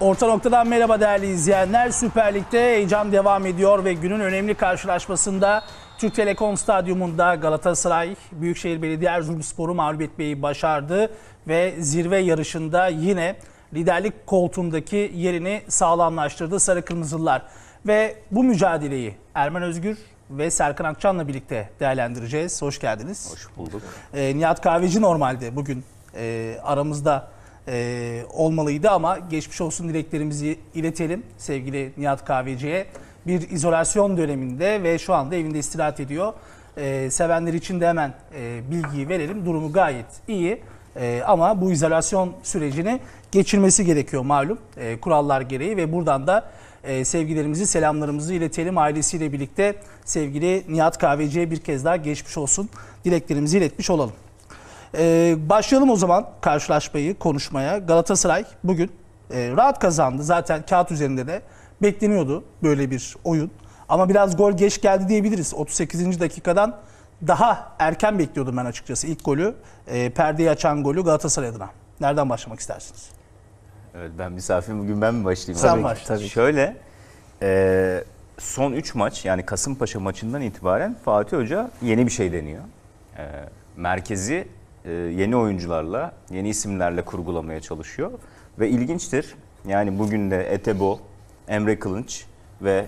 Orta noktadan merhaba değerli izleyenler. Süper Lig'de heyecan devam ediyor ve günün önemli karşılaşmasında Türk Telekom Stadyumunda Galatasaray Büyükşehir Belediye Erzurumspor'u mağlup etmeyi başardı ve zirve yarışında yine liderlik koltuğundaki yerini sağlamlaştırdı Sarı Kırmızılılar. Ve bu mücadeleyi Erman Özgür ve Serkan Akçan'la birlikte değerlendireceğiz. Hoş geldiniz. Hoş bulduk. Nihat Kahveci normalde bugün aramızda olmalıydı ama geçmiş olsun dileklerimizi iletelim sevgili Nihat Kahveci'ye. Bir izolasyon döneminde ve şu anda evinde istirahat ediyor. Sevenler için de hemen bilgiyi verelim. Durumu gayet iyi ama bu izolasyon sürecini geçirmesi gerekiyor malum kurallar gereği ve buradan da sevgilerimizi, selamlarımızı iletelim. Ailesiyle birlikte sevgili Nihat Kahveci'ye bir kez daha geçmiş olsun dileklerimizi iletmiş olalım. Başlayalım o zaman karşılaşmayı konuşmaya. Galatasaray bugün rahat kazandı. Zaten kağıt üzerinde de bekleniyordu böyle bir oyun. Ama biraz gol geç geldi diyebiliriz. 38. dakikadan daha erken bekliyordum ben açıkçası ilk golü. Perdeyi açan golü Galatasaray adına. Nereden başlamak istersiniz? Evet, ben misafirim, bugün ben mi başlayayım? Sen başla. Tabii. Şöyle, son 3 maç, yani Kasımpaşa maçından itibaren Fatih Hoca yeni bir şey deniyor. Merkezi yeni oyuncularla, yeni isimlerle kurgulamaya çalışıyor. Ve ilginçtir, yani bugün de Etebo, Emre Kılınç ve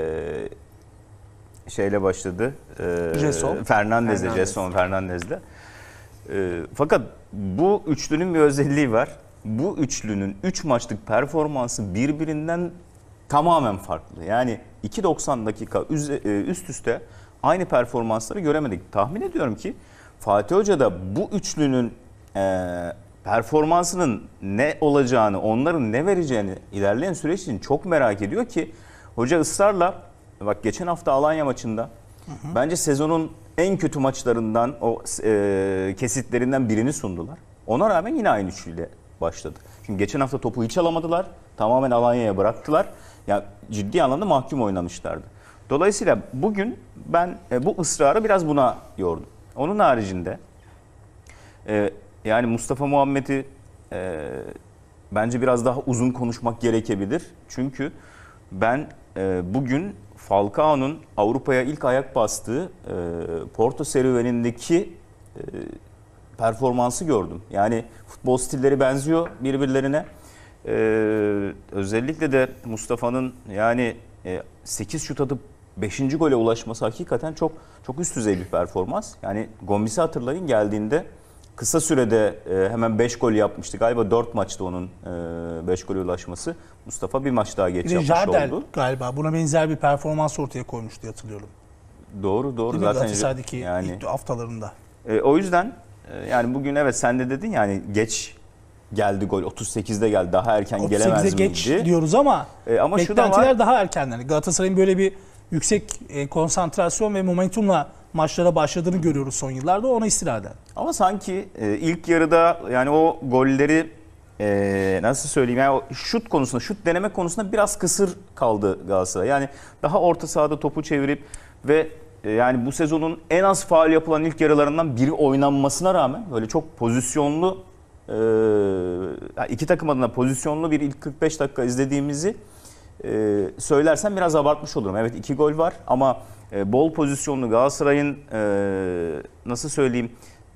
şeyle başladı. Jason Fernandez'le. Fakat bu üçlünün bir özelliği var. Bu üçlünün 3 maçlık performansı birbirinden tamamen farklı. Yani 2.90 dakika üst üste aynı performansları göremedik. Tahmin ediyorum ki Fatih Hoca da bu üçlünün performansının ne olacağını, onların ne vereceğini ilerleyen süreç için çok merak ediyor ki hoca ısrarla, bak geçen hafta Alanya maçında bence sezonun en kötü maçlarından, o kesitlerinden birini sundular. Ona rağmen yine aynı üçlüyle başladı. Çünkü geçen hafta topu hiç alamadılar. Tamamen Alanya'ya bıraktılar. Yani ciddi anlamda mahkum oynamışlardı. Dolayısıyla bugün ben bu ısrarı biraz buna yordum. Onun haricinde yani Mustafa Muhammed'i bence biraz daha uzun konuşmak gerekebilir. Çünkü ben bugün Falcao'nun Avrupa'ya ilk ayak bastığı Porto serüvenindeki performansı gördüm. Yani futbol stilleri benziyor birbirlerine. Özellikle de Mustafa'nın yani 8 şut atıp 5. gole ulaşması hakikaten çok üst düzey bir performans. Yani Gomis'i hatırlayın, geldiğinde kısa sürede hemen 5 gol yapmıştı. Galiba 4 maçta onun 5 gole ulaşması. Mustafa bir maç daha geç yapmış Jardel oldu. Galiba buna benzer bir performans ortaya koymuştu hatırlıyorum. Doğru. Değil zaten Galatasaray'daki yani ilk haftalarında. O yüzden yani bugün evet sen de dedin yani geç geldi gol. 38'de geldi. Daha erken gelemez miydi? 38'e geç diyoruz ama beklentiler daha erken. Galatasaray'ın böyle bir yüksek konsantrasyon ve momentumla maçlara başladığını görüyoruz son yıllarda, ona istinaden. Ama sanki ilk yarıda yani o golleri nasıl söyleyeyim, yani o şut deneme konusunda biraz kısır kaldı Galatasaray. Yani daha orta sahada topu çevirip ve yani bu sezonun en az faul yapılan ilk yarılarından biri oynanmasına rağmen böyle çok pozisyonlu, iki takım adına pozisyonlu bir ilk 45 dakika izlediğimizi söylersem biraz abartmış olurum. Evet, 2 gol var ama bol pozisyonlu Galatasaray'ın nasıl söyleyeyim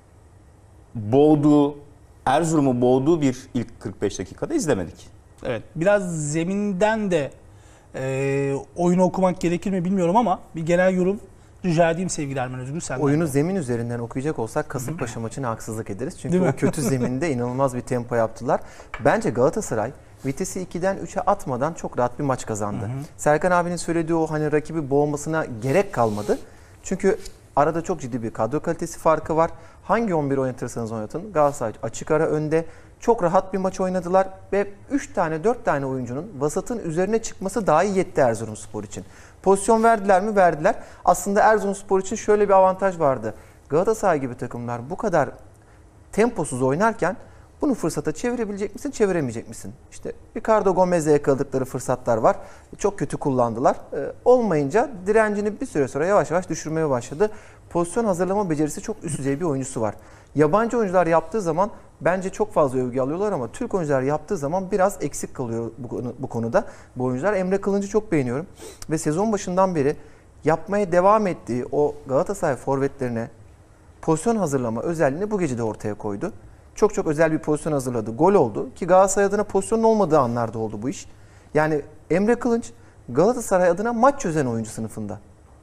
Erzurum'u boğduğu bir ilk 45 dakikada izlemedik. Evet, biraz zeminden de oyunu okumak gerekir mi bilmiyorum ama bir genel yorum rica edeyim sevgili Erman Özgür senden. Oyunu zemin üzerinden okuyacak olsak Kasımpaşa maçına haksızlık ederiz. Çünkü o kötü zeminde inanılmaz bir tempo yaptılar. Bence Galatasaray vitesi 2'den 3'e atmadan çok rahat bir maç kazandı. Serkan abinin söylediği o hani rakibi boğmasına gerek kalmadı. Çünkü arada çok ciddi bir kadro kalitesi farkı var. Hangi 11 oynatırsanız oynatın Galatasaray açık ara önde. Çok rahat bir maç oynadılar ve 3 tane 4 tane oyuncunun vasatın üzerine çıkması dahi yetti Erzurumspor için. Pozisyon verdiler mi? Verdiler. Aslında Erzurumspor için şöyle bir avantaj vardı. Galatasaray gibi takımlar bu kadar temposuz oynarken bunu fırsata çevirebilecek misin, çeviremeyecek misin? İşte Ricardo Gomez'le yakaladıkları fırsatlar var. Çok kötü kullandılar. Olmayınca direncini bir süre sonra yavaş yavaş düşürmeye başladı. Pozisyon hazırlama becerisi çok üst düzey bir oyuncusu var. Yabancı oyuncular yaptığı zaman bence çok fazla övgü alıyorlar ama Türk oyuncular yaptığı zaman biraz eksik kalıyor bu konuda. Bu oyuncular Emre Kılınç'ı çok beğeniyorum ve sezon başından beri yapmaya devam ettiği o Galatasaray forvetlerine pozisyon hazırlama özelliğini bu gece de ortaya koydu. Çok çok özel bir pozisyon hazırladı. Gol oldu ki Galatasaray adına pozisyonun olmadığı anlarda oldu bu iş. Yani Emre Kılınç Galatasaray adına maç çözen oyuncu sınıfında.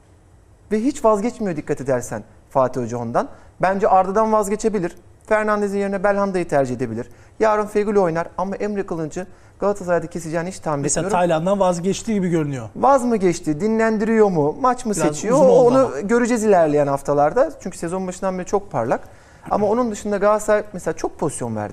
Ve hiç vazgeçmiyor dikkat edersen Fatih Hoca ondan. Bence Arda'dan vazgeçebilir. Fernandez'in yerine Belhanda'yı tercih edebilir. Yarın Feguli oynar ama Emre Kılınç'ı Galatasaray'da keseceğini hiç tahmin Mesela etmiyorum. Tayland'dan vazgeçtiği gibi görünüyor. Vaz mı geçti, dinlendiriyor mu, maç mı Biraz seçiyor uzun oldu onu ama. göreceğiz ilerleyen haftalarda. Çünkü sezon başından beri çok parlak. Ama onun dışında Galatasaray mesela çok pozisyon verdi.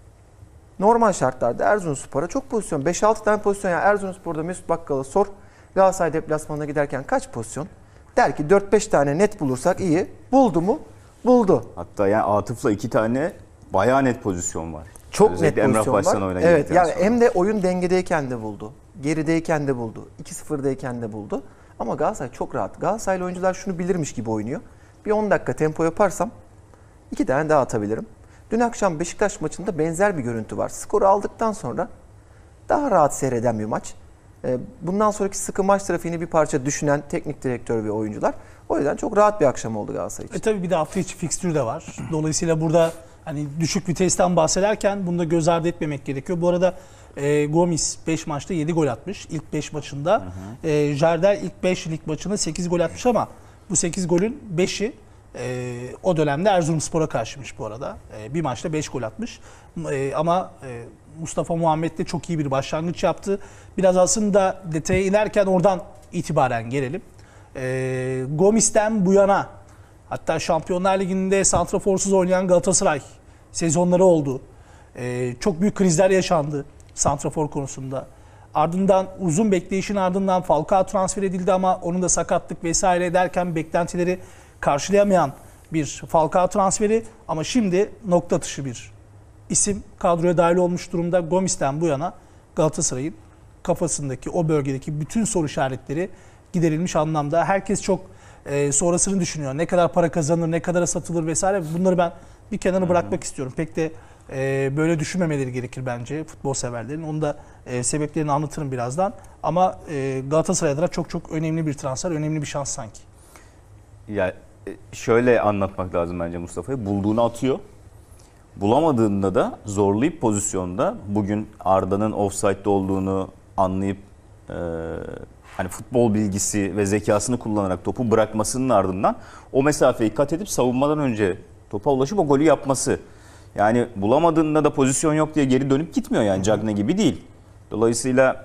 Normal şartlarda Erzurumspor'a çok pozisyon. 5-6 tane pozisyon. Yani Erzurumspor'da Mesut Bakkal'a sor. Galatasaray deplasmanına giderken kaç pozisyon? Der ki 4-5 tane net bulursak iyi. Buldu mu? Buldu. Hatta yani Atıf'la 2 tane bayağı net pozisyon var. Çok Özellikle net Emrah pozisyon Başsan var. oyuna Evet girdikten yani sonra. hem de oyun dengedeyken de buldu. Gerideyken de buldu. 2-0'dayken de buldu. Ama Galatasaray çok rahat. Galatasaraylı oyuncular şunu bilirmiş gibi oynuyor. Bir 10 dakika tempo yaparsam 2 tane daha atabilirim. Dün akşam Beşiktaş maçında benzer bir görüntü var. Skoru aldıktan sonra daha rahat seyreden bir maç. Bundan sonraki sıkı maç trafiğini bir parça düşünen teknik direktör ve oyuncular. O yüzden çok rahat bir akşam oldu Galatasaray için. Tabii bir de hafta içi fikstürü de var. Dolayısıyla burada hani düşük vitesten bahsederken bunu da göz ardı etmemek gerekiyor. Bu arada Gomis 5 maçta 7 gol atmış ilk 5 maçında. Jardel ilk 5 lig maçında 8 gol atmış ama bu 8 golün 5'i o dönemde Erzurumspor'a karşıymış bu arada. Bir maçta 5 gol atmış. Ama Mustafa Muhammed de çok iyi bir başlangıç yaptı. Biraz aslında detaya inerken oradan itibaren gelelim. Gomis'ten bu yana hatta Şampiyonlar Ligi'nde santraforsuz oynayan Galatasaray sezonları oldu. Çok büyük krizler yaşandı santrafor konusunda. Ardından uzun bekleyişin ardından Falcao transfer edildi ama onun da sakatlık vesaire derken beklentileri karşılayamayan bir Falcao transferi ama şimdi nokta atışı bir isim kadroya dahil olmuş durumda. Gomis'ten bu yana Galatasaray'ın kafasındaki o bölgedeki bütün soru işaretleri giderilmiş anlamda. Herkes çok sonrasını düşünüyor. Ne kadar para kazanır, ne kadar satılır vesaire. Bunları ben bir kenara bırakmak istiyorum. Pek de böyle düşünmemeleri gerekir bence futbol severlerin. Onu da sebeplerini anlatırım birazdan. Ama Galatasaray adına çok çok önemli bir transfer, önemli bir şans sanki. Ya şöyle anlatmak lazım bence Mustafa'yı. Bulduğunu atıyor. Bulamadığında da zorlayıp pozisyonda bugün Arda'nın offside'de olduğunu anlayıp hani futbol bilgisi ve zekasını kullanarak topu bırakmasının ardından o mesafeyi kat edip savunmadan önce topa ulaşıp o golü yapması. Yani bulamadığında da pozisyon yok diye geri dönüp gitmiyor yani Cagne gibi değil. Dolayısıyla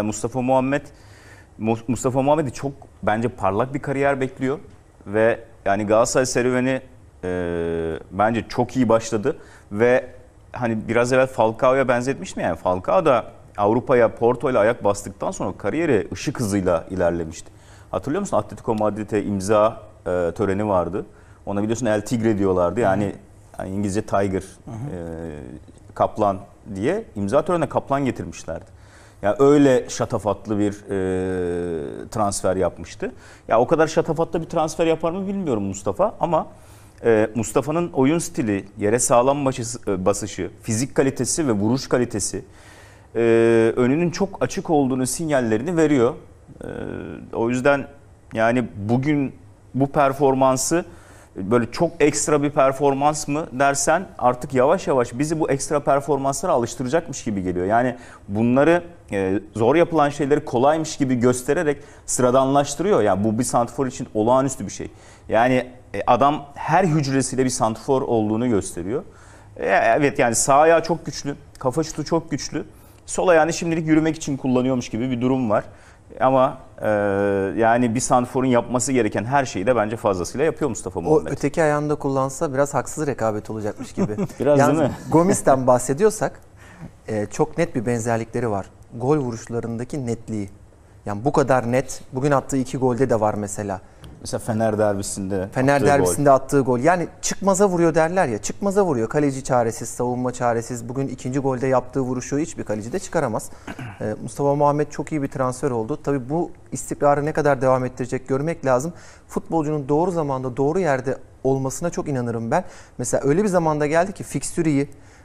Mustafa Muhammed'i çok bence parlak bir kariyer bekliyor ve yani Galatasaray serüveni bence çok iyi başladı ve hani biraz evvel Falcao'ya benzetmiştim yani Falcao da Avrupa'ya Porto ile ayak bastıktan sonra kariyeri ışık hızıyla ilerlemişti. Hatırlıyor musun? Atletico Madrid'e imza töreni vardı. Ona biliyorsun El Tigre diyorlardı. Yani İngilizce Tiger, Kaplan diye imza törenine Kaplan getirmişlerdi. Yani öyle şatafatlı bir transfer yapmıştı. Ya o kadar şatafatlı bir transfer yapar mı bilmiyorum Mustafa ama Mustafa'nın oyun stili, yere sağlam basışı, fizik kalitesi ve vuruş kalitesi önünün çok açık olduğunu sinyallerini veriyor. O yüzden yani bugün bu performansı böyle çok ekstra bir performans mı dersen artık yavaş yavaş bizi bu ekstra performanslara alıştıracakmış gibi geliyor. Yani bunları zor yapılan şeyleri kolaymış gibi göstererek sıradanlaştırıyor. Yani bu bir santrfor için olağanüstü bir şey. Yani adam her hücresiyle bir santrfor olduğunu gösteriyor. Evet yani sağ ayağı çok güçlü, kafa şutu çok güçlü. Sol ayağını şimdilik yürümek için kullanıyormuş gibi bir durum var. Ama yani bir santrforun yapması gereken her şeyi de bence fazlasıyla yapıyor Mustafa Muhammed. O öteki ayağında kullansa biraz haksız rekabet olacakmış gibi. Biraz yalnız değil mi? Gomis'ten bahsediyorsak çok net bir benzerlikleri var. Gol vuruşlarındaki netliği. Yani bu kadar net. Bugün attığı 2 golde de var mesela. Mesela Fener derbisinde Attığı gol. Yani çıkmaza vuruyor derler ya. Çıkmaza vuruyor. Kaleci çaresiz, savunma çaresiz. Bugün ikinci golde yaptığı vuruşu hiçbir kaleci de çıkaramaz. Mustafa Muhammed çok iyi bir transfer oldu. Tabii bu istikrarı ne kadar devam ettirecek görmek lazım. Futbolcunun doğru zamanda, doğru yerde olmasına çok inanırım ben. Mesela öyle bir zamanda geldi ki fikstürü iyi.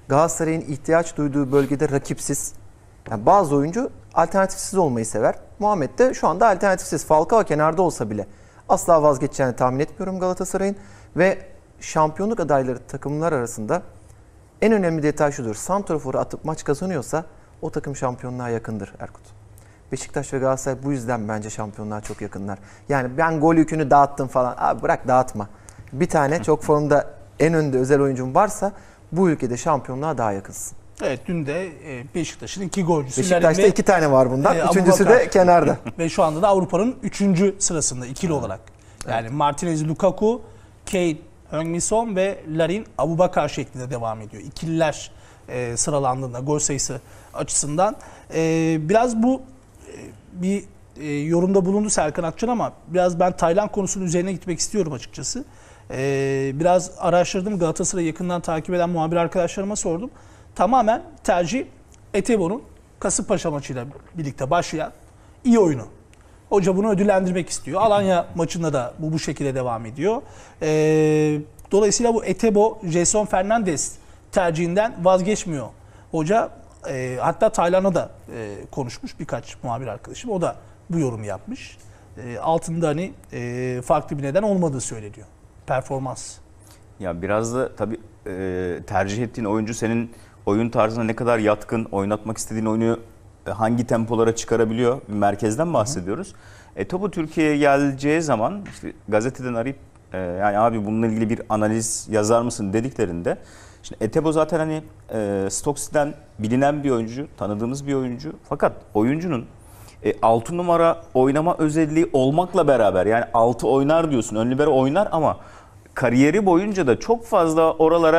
Galatasaray'ın ihtiyaç duyduğu bölgede rakipsiz. Yani bazı oyuncu alternatifsiz olmayı sever. Muhammed de şu anda alternatifsiz. Falcao kenarda olsa bile asla vazgeçeceğini tahmin etmiyorum Galatasaray'ın. Ve şampiyonluk adayları takımlar arasında en önemli detay şudur. Santrafor'u atıp maç kazanıyorsa o takım şampiyonluğa yakındır Erkut. Beşiktaş ve Galatasaray bu yüzden bence şampiyonluğa çok yakınlar. Yani ben gol yükünü dağıttım falan. Abi bırak dağıtma. Bir tane çok formda en önde özel oyuncun varsa bu ülkede şampiyonluğa daha yakınsın. Evet, dün de Beşiktaş'ın 2 golcüsü. Beşiktaş'ta Larin 2 tane var bundan. ve Üçüncüsü Abubakar. de kenarda. Ve şu anda da Avrupa'nın 3. sırasında ikili olarak. Yani Martinez, Lukaku, Kane, Heung-min Son ve Larin, Abubakar şeklinde devam ediyor. İkililer sıralandığında gol sayısı açısından. Biraz bu bir yorumda bulundu Serkan Akçan ama biraz ben Taylan konusunun üzerine gitmek istiyorum açıkçası. Biraz araştırdım. Galatasaray'ı yakından takip eden muhabir arkadaşlarıma sordum. Tamamen tercih Etebo'nun Kasımpaşa maçıyla birlikte başlayan iyi oyunu. Hoca bunu ödüllendirmek istiyor. Alanya maçında da bu şekilde devam ediyor. Dolayısıyla bu Etebo, Jason Fernandes tercihinden vazgeçmiyor. Hoca hatta Taylan'a da konuşmuş birkaç muhabir arkadaşım. O da bu yorumu yapmış. Altında hani farklı bir neden olmadığı söyleniyor. Performans. Ya biraz da tabii tercih ettiğin oyuncu senin oyun tarzına ne kadar yatkın, oynatmak istediğin oyunu hangi tempolara çıkarabiliyor, bir merkezden bahsediyoruz. Topu Türkiye'ye geleceği zaman işte gazeteden arayıp yani abi bununla ilgili bir analiz yazar mısın dediklerinde şimdi Etebo zaten hani Stoke City'den bilinen bir oyuncu, tanıdığımız bir oyuncu. Fakat oyuncunun 6 numara oynama özelliği olmakla beraber yani 6 oynar diyorsun, ön libero oynar ama kariyeri boyunca da çok fazla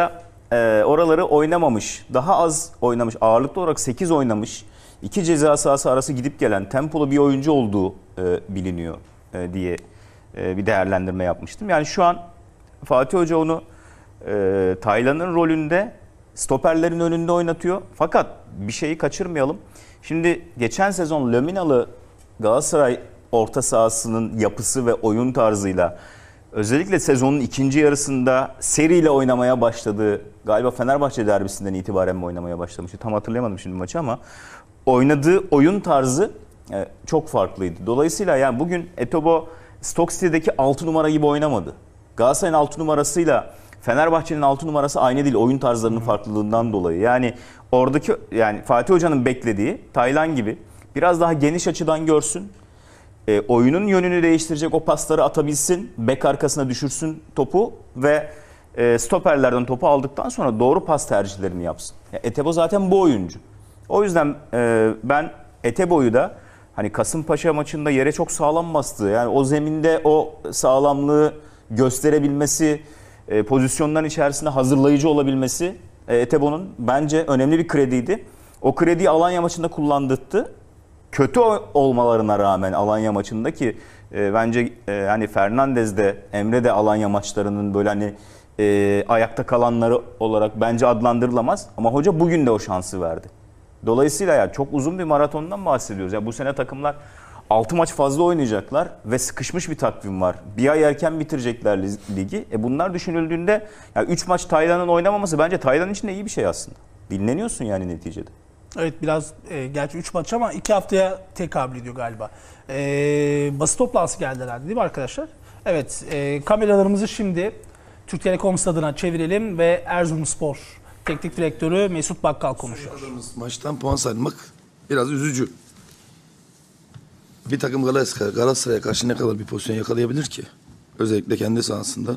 oraları oynamamış. Daha az oynamış. Ağırlıklı olarak 8 oynamış. 2 ceza sahası arası gidip gelen tempolu bir oyuncu olduğu biliniyor diye bir değerlendirme yapmıştım. Yani şu an Fatih Hoca onu Taylan'ın rolünde stoperlerin önünde oynatıyor. Fakat bir şeyi kaçırmayalım. Şimdi geçen sezon Laminalı Galatasaray orta sahasının yapısı ve oyun tarzıyla özellikle sezonun ikinci yarısında seriyle oynamaya başladığı, galiba Fenerbahçe derbisinden itibaren mi oynamaya başlamıştı? Tam hatırlayamadım şimdi maçı ama oynadığı oyun tarzı çok farklıydı. Dolayısıyla yani bugün Etebo Stoke City'deki 6 numara gibi oynamadı. Galatasaray'ın 6 numarasıyla Fenerbahçe'nin 6 numarası aynı değil oyun tarzlarının farklılığından dolayı. Yani oradaki yani Fatih Hoca'nın beklediği Taylan gibi biraz daha geniş açıdan görsün. Oyunun yönünü değiştirecek o pasları atabilsin, bek arkasına düşürsün topu ve stoperlerden topu aldıktan sonra doğru pas tercihlerini yapsın. Etebo zaten bu oyuncu. O yüzden ben Etebo'yu da hani Kasımpaşa maçında yere çok sağlam bastığı, yani o zeminde o sağlamlığı gösterebilmesi, pozisyonların içerisinde hazırlayıcı olabilmesi Etebo'nun bence önemli bir krediydi. O krediyi Alanya maçında kullandırdı. Kötü olmalarına rağmen Alanya maçında ki bence hani Fernandez de Emre de Alanya maçlarının böyle hani ayakta kalanları olarak bence adlandırılamaz. Ama hoca bugün de o şansı verdi. Dolayısıyla ya çok uzun bir maratondan bahsediyoruz. Ya bu sene takımlar 6 maç fazla oynayacaklar ve sıkışmış bir takvim var. Bir ay erken bitirecekler ligi. Bunlar düşünüldüğünde ya 3 maç Taylan'ın oynamaması bence Taylan için de iyi bir şey aslında. Dinleniyorsun yani neticede. Evet biraz gerçi 3 maç ama 2 haftaya tekabül ediyor galiba. Basın toplantısı geldi herhalde değil mi arkadaşlar? Evet kameralarımızı şimdi Türk Telekom stadına çevirelim ve Erzurumspor Teknik Direktörü Mesut Bakkal konuşuyor. Maçtan puan saymak biraz üzücü. Bir takım Galatasaray'a karşı ne kadar bir pozisyon yakalayabilir ki? Özellikle kendi sahasında.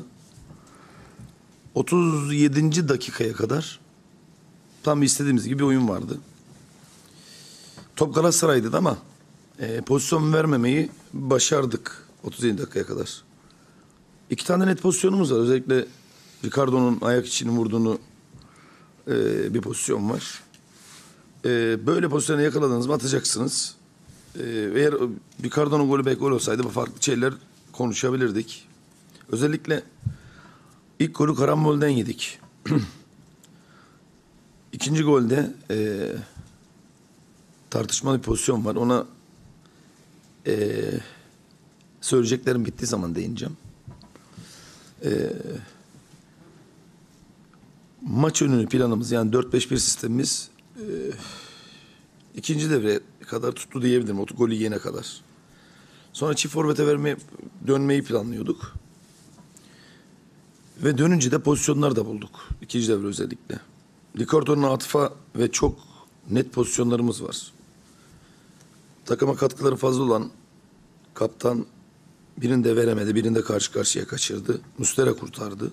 37. dakikaya kadar tam istediğimiz gibi bir oyun vardı. Top Galatasaray'dı ama pozisyon vermemeyi başardık 37 dakikaya kadar. 2 tane net pozisyonumuz var. Özellikle Ricardo'nun ayak içini vurduğunu bir pozisyon var. Böyle pozisyonu yakaladınız mı atacaksınız. Eğer Ricardo'nun golü belki gol olsaydı farklı şeyler konuşabilirdik. Özellikle ilk golü karambolden yedik. İkinci golde tartışmalı bir pozisyon var. Ona söyleyeceklerim bittiği zaman değineceğim. maç önünü planımız yani 4-5-1 sistemimiz ikinci devreye kadar tuttu diyebilirim. O golü yiyene kadar. Sonra çift forvete dönmeyi planlıyorduk. Ve dönünce de pozisyonlar da bulduk. İkinci devre özellikle. Ricardo'nun atıfa ve çok net pozisyonlarımız var. Takıma katkıları fazla olan kaptan birinde veremedi, birinde karşı karşıya kaçırdı. Muslera kurtardı.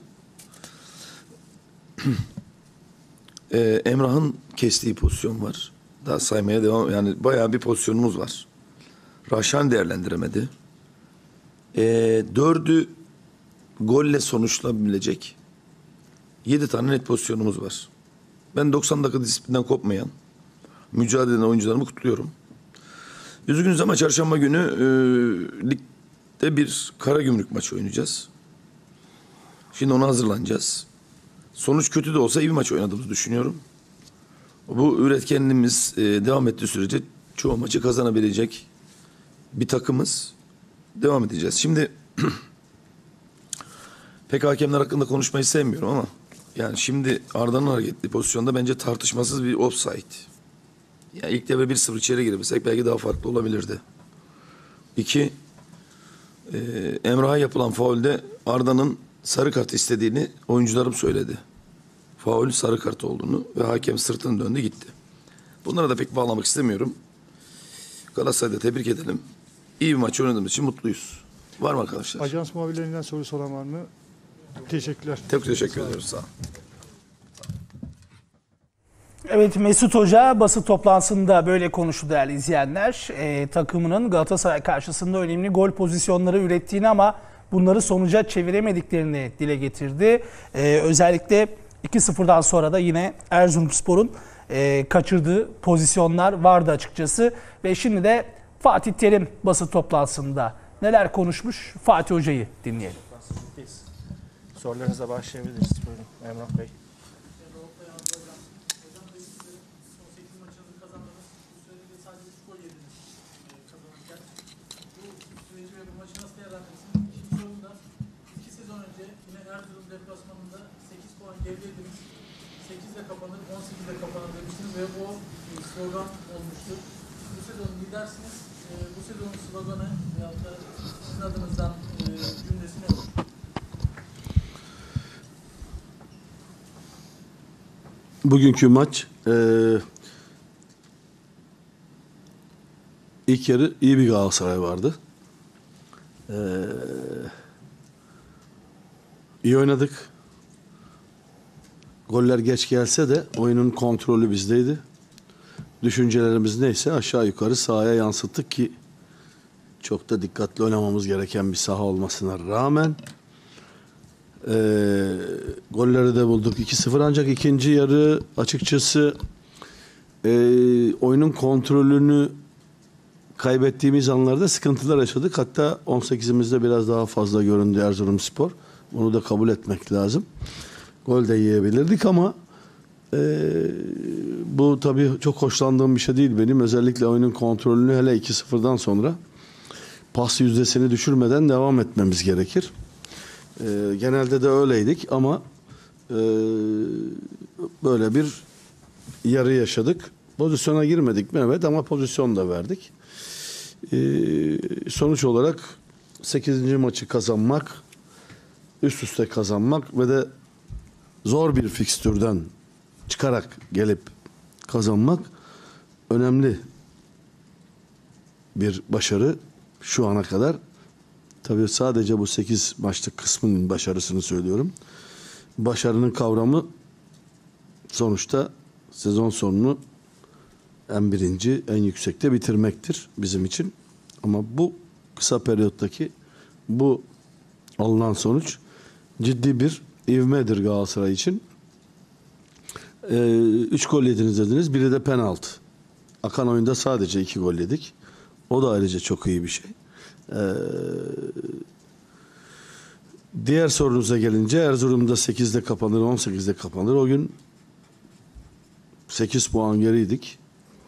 Emrah'ın kestiği pozisyon var. Daha saymaya devam, yani bayağı bir pozisyonumuz var. Raşan değerlendiremedi. 4'ü golle sonuçlanabilecek 7 tane net pozisyonumuz var. Ben 90 dakika disiplinden kopmayan mücadele eden oyuncularımı kutluyorum. Üzgünüz ama çarşamba günü ligde bir Karagümrük maçı oynayacağız. Şimdi ona hazırlanacağız. Sonuç kötü de olsa iyi bir maç oynadığımızı düşünüyorum. Bu üretkenliğimiz devam ettiği sürece çoğu maçı kazanabilecek bir takımız. Devam edeceğiz. Şimdi pek hakemler hakkında konuşmayı sevmiyorum ama yani şimdi Arda'nın hareketli pozisyonda bence tartışmasız bir offside. Yani ilk devre 1-0 içeri girebilsek belki daha farklı olabilirdi. 2, Emrah'a yapılan faulde Arda'nın sarı kart istediğini oyuncularım söyledi. Faul sarı kart olduğunu ve hakem sırtını döndü gitti. Bunlara da pek bağlamak istemiyorum. Galatasaray'da tebrik edelim. İyi bir maç oynadığımız için mutluyuz. Var mı arkadaşlar? Ajans muhabirlerinden soru soran var mı? Teşekkürler. Çok teşekkür ediyoruz. Sağ olun. Evet, Mesut Hoca basın toplantısında böyle konuştu değerli izleyenler. Takımının Galatasaray karşısında önemli gol pozisyonları ürettiğini ama bunları sonuca çeviremediklerini dile getirdi. Özellikle 2-0'dan sonra da yine Erzurumspor'un kaçırdığı pozisyonlar vardı açıkçası. Ve şimdi de Fatih Terim basın toplantısında neler konuşmuş, Fatih Hoca'yı dinleyelim. Sorularınıza başlayabiliriz. Buyurun Emrah Bey. Kapanır, 18'de kapanır demiştiniz ve bu slogan olmuştu. Bu sezon lidersiniz. Bu sezonun sloganı veyahut da sizin adınızdan cümlesi ne olur? Bugünkü maç ilk yarı iyi bir Galatasaray vardı. İyi oynadık. Goller geç gelse de oyunun kontrolü bizdeydi. Düşüncelerimiz neyse aşağı yukarı sahaya yansıttık ki çok da dikkatli oynamamız gereken bir saha olmasına rağmen golleri de bulduk 2-0 ancak ikinci yarı açıkçası oyunun kontrolünü kaybettiğimiz anlarda sıkıntılar yaşadık. Hatta 18'imizde biraz daha fazla göründü Erzurumspor. Bunu da kabul etmek lazım. Gol de yiyebilirdik ama bu tabii çok hoşlandığım bir şey değil benim. Özellikle oyunun kontrolünü hele 2-0'dan sonra pas yüzdesini düşürmeden devam etmemiz gerekir. Genelde de öyleydik ama böyle bir yarı yaşadık. Pozisyona girmedik mi? Evet ama pozisyon da verdik. Sonuç olarak 8. maçı kazanmak, üst üste kazanmak ve de zor bir fikstürden çıkarak gelip kazanmak önemli bir başarı şu ana kadar. Tabii sadece bu 8 maçlık kısmının başarısını söylüyorum. Başarının kavramı sonuçta sezon sonunu en birinci, en yüksekte bitirmektir bizim için. Ama bu kısa periyottaki bu alınan sonuç ciddi bir ivmedir Galatasaray için. 3 gol yediniz dediniz. Biri de penaltı. Akan oyunda sadece 2 gol yedik. O da ayrıca çok iyi bir şey. Diğer sorunuza gelince Erzurum'da 8'de kapanır, 18'de kapanır. O gün 8 puan geriydik.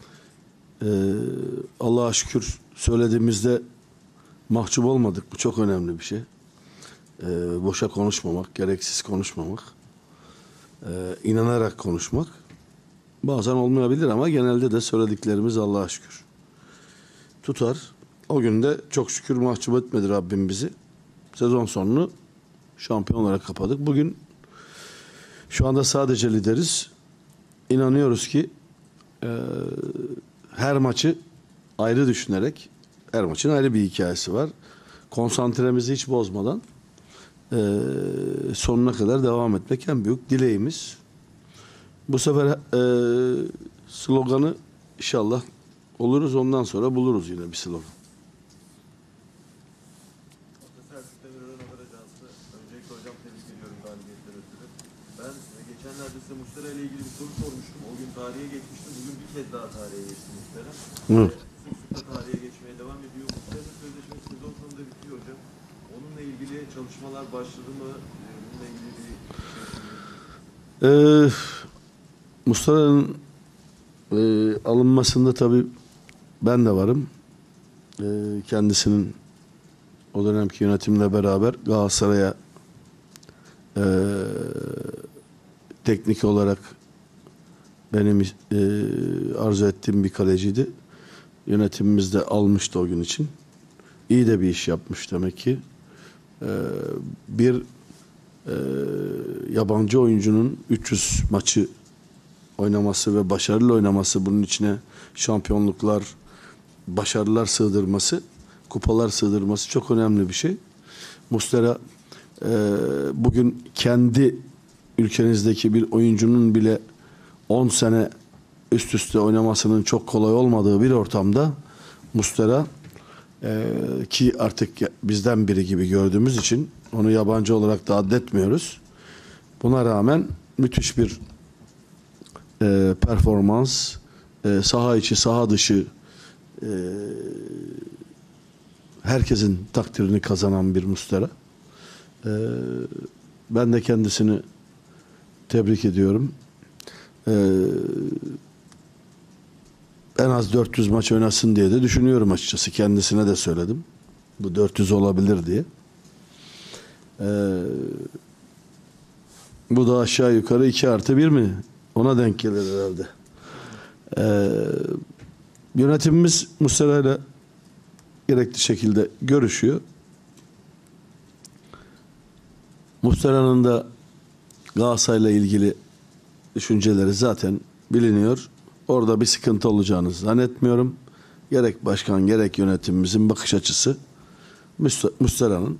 Allah'a şükür söylediğimizde mahcup olmadık. Bu çok önemli bir şey. Boşa konuşmamak, gereksiz konuşmamak. inanarak konuşmak. Bazen olmayabilir ama genelde de söylediklerimiz Allah'a şükür tutar. O gün de çok şükür mahcup etmedi Rabbim bizi. Sezon sonunu şampiyon olarak kapadık. Bugün şu anda sadece lideriz. İnanıyoruz ki her maçı ayrı düşünerek, her maçın ayrı bir hikayesi var. Konsantremizi hiç bozmadan sonuna kadar devam etmek en büyük dileğimiz. Bu sefer sloganı inşallah oluruz, ondan sonra buluruz yine bir slogan. Öncelikle hocam tebrik ediyorum galibiyetten ötürü. Ben geçenlerde size Muslera ile ilgili bir soru sormuştum. O gün tarihe geçmiştim. Bugün bir kez daha tarihe geçti Muslera. Evet. Sık sık da tarihe geçmeye devam ediyor. Muslera'nın sözleşmesi sezon sonunda bitiyor hocam. Onunla ilgili çalışmalar başladı mı? Bununla ilgili bir Muslera'nın alınmasında tabii ben de varım. Kendisinin o dönemki yönetimle beraber Galatasaray'a teknik olarak benim arzu ettiğim bir kaleciydi. Yönetimimiz de almıştı o gün için. İyi de bir iş yapmış demek ki. Bir yabancı oyuncunun 300 maçı oynaması ve başarılı oynaması, bunun içine şampiyonluklar, başarılar sığdırması, kupalar sığdırması çok önemli bir şey. Muslera bugün kendi ülkenizdeki bir oyuncunun bile 10 sene üst üste oynamasının çok kolay olmadığı bir ortamda Muslera ki artık bizden biri gibi gördüğümüz için onu yabancı olarak da addetmiyoruz. Buna rağmen müthiş bir performans, saha içi, saha dışı herkesin takdirini kazanan bir Muslera. Ben de kendisini tebrik ediyorum. En az 400 maç oynasın diye de düşünüyorum açıkçası. Kendisine de söyledim. Bu 400 olabilir diye. Bu da aşağı yukarı 2+1 mi? Ona denk gelir herhalde. Yönetimimiz Muslera ile gerekli şekilde görüşüyor. Muslera'nın da Galatasaray'la ilgili düşünceleri zaten biliniyor. Orada bir sıkıntı olacağını zannetmiyorum. Gerek başkan gerek yönetimimizin bakış açısı Muslera'nın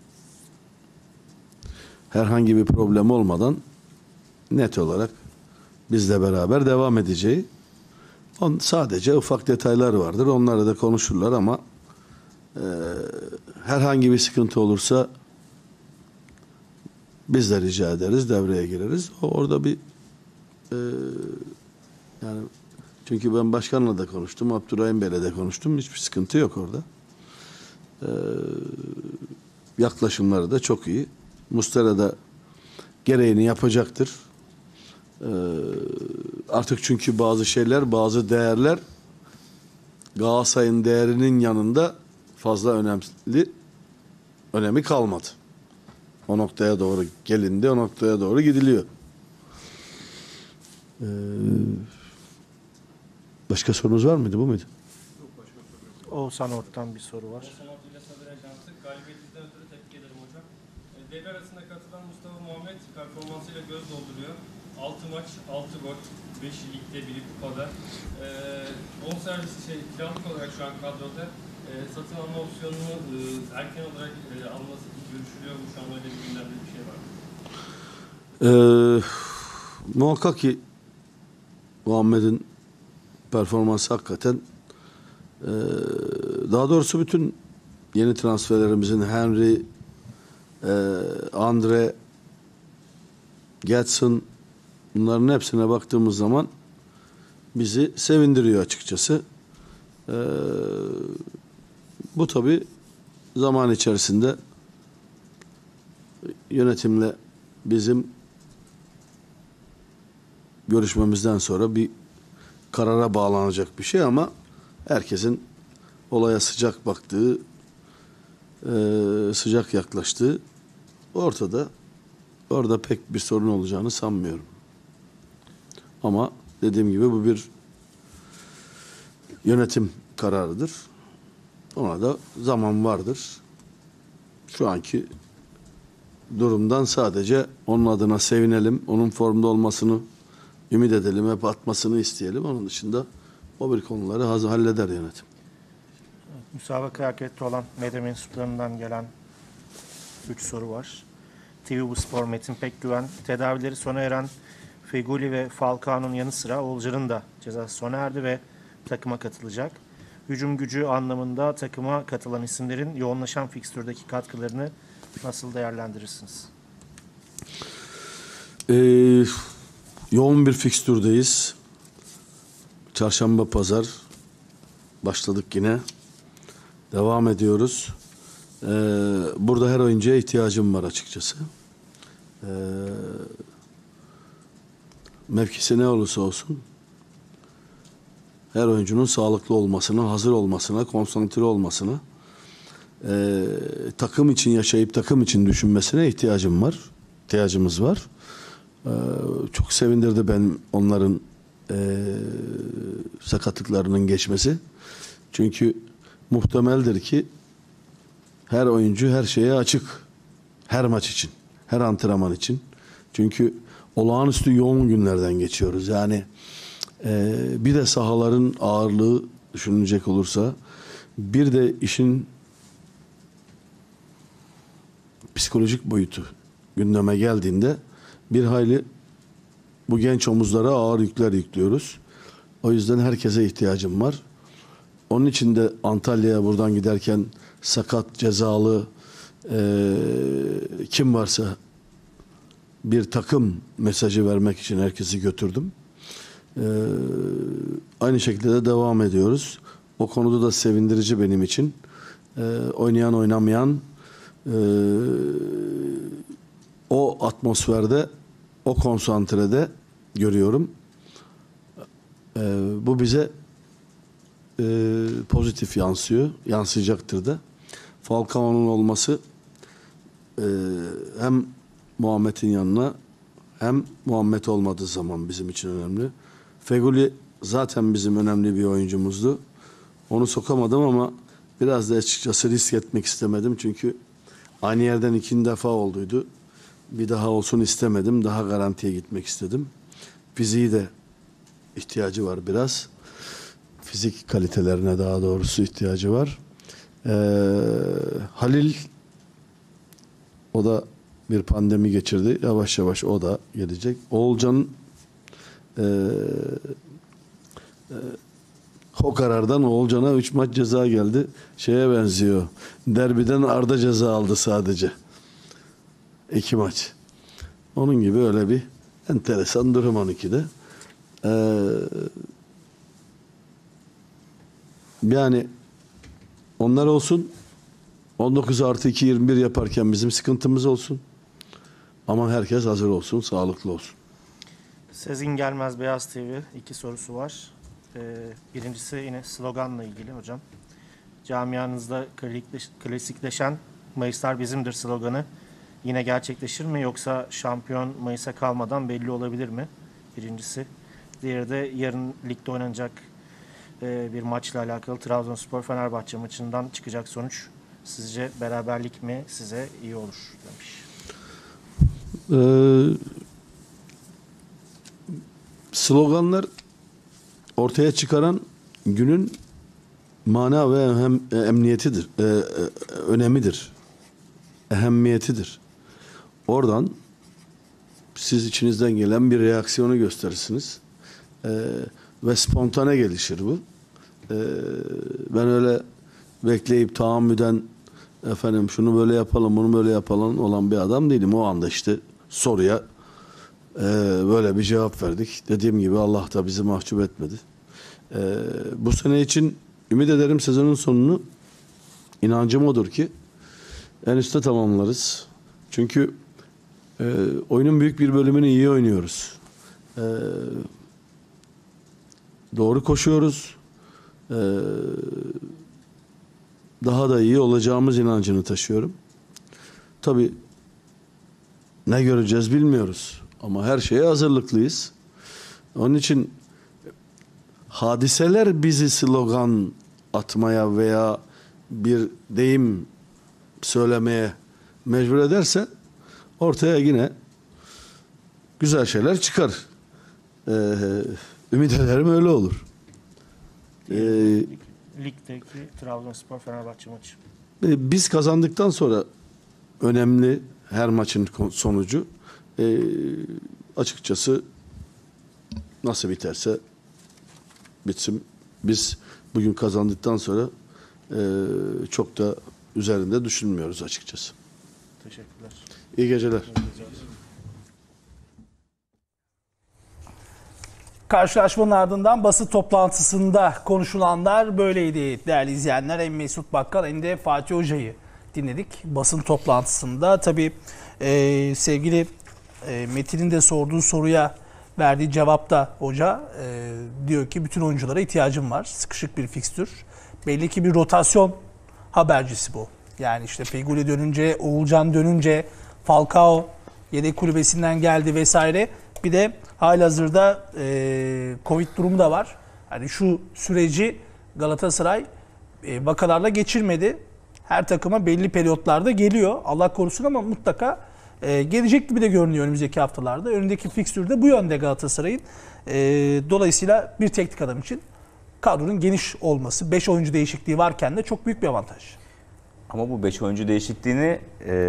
herhangi bir problem olmadan net olarak bizle beraber devam edeceği. Sadece ufak detaylar vardır. Onları da konuşurlar ama herhangi bir sıkıntı olursa biz de rica ederiz, devreye gireriz. Orada bir yani çünkü ben başkanla da konuştum, Abdurrahim Bey'le de konuştum. Hiçbir sıkıntı yok orada. Yaklaşımları da çok iyi. Muslera da gereğini yapacaktır. Artık çünkü bazı şeyler, bazı değerler Galatasaray'ın değerinin yanında fazla önemi kalmadı. O noktaya doğru gelindi, o noktaya doğru gidiliyor. Başka sorunuz var mıydı? Bu muydu? Oğuzhan Ort'tan bir soru var. Oğuzhan Orta ile Sadır Ajansı. Galibiyetinizden ötürü tebrik ederim hocam. Devre arasında katılan Mustafa Muhammed performansıyla göz dolduruyor. 6 maç, 6 gol, 5 ligde, biri kupada. Bonservisi kiralık olarak şu an kadroda. Satın alma opsiyonunu erken olarak alması görüşülüyor mu? Şu an öyle bir gündemde bir şey var mı? Muhakkak ki Muhammed'in performansı hakikaten daha doğrusu bütün yeni transferlerimizin Henry, Andre, Getson, bunların hepsine baktığımız zaman bizi sevindiriyor açıkçası. Bu tabii zaman içerisinde yönetimle bizim görüşmemizden sonra bir karara bağlanacak bir şey ama herkesin olaya sıcak baktığı, sıcak yaklaştığı ortada. orada pek bir sorun olacağını sanmıyorum. Ama dediğim gibi bu bir yönetim kararıdır. Ona da zaman vardır. Şu anki durumdan sadece onun adına sevinelim, onun formda olmasını ümit edelim, hep atmasını isteyelim. Onun dışında o bir konuları halleder yönetim. Müsabaka hareketli olan medya mensuplarından gelen 3 soru var. TV Bu Spor Metin Pekgüven, tedavileri sona eren Feguli ve Falcao'nun yanı sıra Oğulcan'ın da cezası sona erdi ve takıma katılacak. Hücum gücü anlamında takıma katılan isimlerin yoğunlaşan fikstürdeki katkılarını nasıl değerlendirirsiniz? Yoğun bir fikstürdeyiz. Çarşamba, pazar başladık yine. Devam ediyoruz. Burada her oyuncuya ihtiyacım var açıkçası. Mevkisi ne olursa olsun her oyuncunun sağlıklı olmasına, hazır olmasına, konsantre olmasına, takım için yaşayıp takım için düşünmesine ihtiyacımız var. Çok sevindirdi ben onların sakatlıklarının geçmesi. Çünkü muhtemeldir ki her oyuncu her şeye açık. Her maç için, her antrenman için. Çünkü olağanüstü yoğun günlerden geçiyoruz. Yani bir de sahaların ağırlığı düşünülecek olursa, bir de işin psikolojik boyutu gündeme geldiğinde bir hayli bu genç omuzlara ağır yükler yüklüyoruz. O yüzden herkese ihtiyacım var. Onun için de Antalya'ya buradan giderken sakat, cezalı kim varsa bir takım mesajı vermek için herkesi götürdüm. Aynı şekilde de devam ediyoruz. O konuda da sevindirici benim için. Oynayan oynamayan o atmosferde, o konsantrede görüyorum. Bu bize pozitif yansıyor. Yansıyacaktır da. Falcao'nun olması hem Muhammed'in yanına hem Muhammed olmadığı zaman bizim için önemli. Feguli zaten bizim önemli bir oyuncumuzdu. Onu sokamadım ama biraz da açıkçası risk etmek istemedim. Çünkü aynı yerden 2 defa olduydu. Bir daha olsun istemedim. Daha garantiye gitmek istedim. Fiziği de ihtiyacı var biraz. Fizik kalitelerine daha doğrusu ihtiyacı var. Halil, o da bir pandemi geçirdi. Yavaş yavaş o da gelecek. Oğulcan o karardan Oğulcan'a 3 maç ceza geldi. Şeye benziyor. Derbiden Arda ceza aldı sadece. 2 maç. Onun gibi öyle bir enteresan durum 12'de. Yani onlar olsun, 19+2 21 yaparken bizim sıkıntımız olsun. Ama herkes hazır olsun, sağlıklı olsun. Sezin Gelmez Beyaz TV 2 sorusu var. Birincisi yine sloganla ilgili hocam. Camianızda klasikleşen Mayıslar bizimdir sloganı yine gerçekleşir mi, yoksa şampiyon Mayıs'a kalmadan belli olabilir mi? Birincisi. Diğeri de yarın ligde oynanacak bir maçla alakalı Trabzonspor-Fenerbahçe maçından çıkacak sonuç sizce beraberlik mi size iyi olur demiş. Sloganlar ortaya çıkaran günün mana ve emniyetidir, önemidir, ehemmiyetidir. Oradan siz içinizden gelen bir reaksiyonu gösterirsiniz ve spontane gelişir bu. Ben öyle bekleyip tahammüden efendim şunu böyle yapalım, bunu böyle yapalım olan bir adam değilim. O anda işte soruya böyle bir cevap verdik. Dediğim gibi Allah da bizi mahcup etmedi. Bu sene için ümit ederim sezonun sonunu, inancım odur ki en üstte tamamlarız. Çünkü oyunun büyük bir bölümünü iyi oynuyoruz. Doğru koşuyoruz. Daha da iyi olacağımız inancını taşıyorum. Tabii Ne göreceğiz bilmiyoruz. Ama her şeye hazırlıklıyız. Onun için hadiseler bizi slogan atmaya veya bir deyim söylemeye mecbur ederse ortaya yine güzel şeyler çıkar. Ümit ederim öyle olur. Ligdeki Trabzonspor Fenerbahçe maçı. Biz kazandıktan sonra önemli her maçın sonucu. Açıkçası nasıl biterse bitsin. Biz bugün kazandıktan sonra çok da üzerinde düşünmüyoruz açıkçası. Teşekkürler. İyi geceler. Karşılaşmanın ardından basın toplantısında konuşulanlar böyleydi değerli izleyenler. Hem Mesut Bakkal hem de Fatih Hoca'yı dinledik basın toplantısında. Tabii sevgili Metin'in de sorduğu soruya verdiği cevapta hoca diyor ki bütün oyunculara ihtiyacım var. Sıkışık bir fikstür. Belli ki bir rotasyon habercisi bu. Yani işte Feguli dönünce, Oğulcan dönünce, Falcao yedek kulübesinden geldi vesaire. Bir de halihazırda Covid durumu da var. Yani şu süreci Galatasaray vakalarla geçirmedi. Her takıma belli periyotlarda geliyor. Allah korusun ama mutlaka gelecek gibi de görünüyor önümüzdeki haftalarda. Önündeki fikstür de bu yönde Galatasaray'ın. Dolayısıyla bir teknik adam için kadronun geniş olması, 5 oyuncu değişikliği varken de çok büyük bir avantaj. Ama bu 5 oyuncu değişikliğini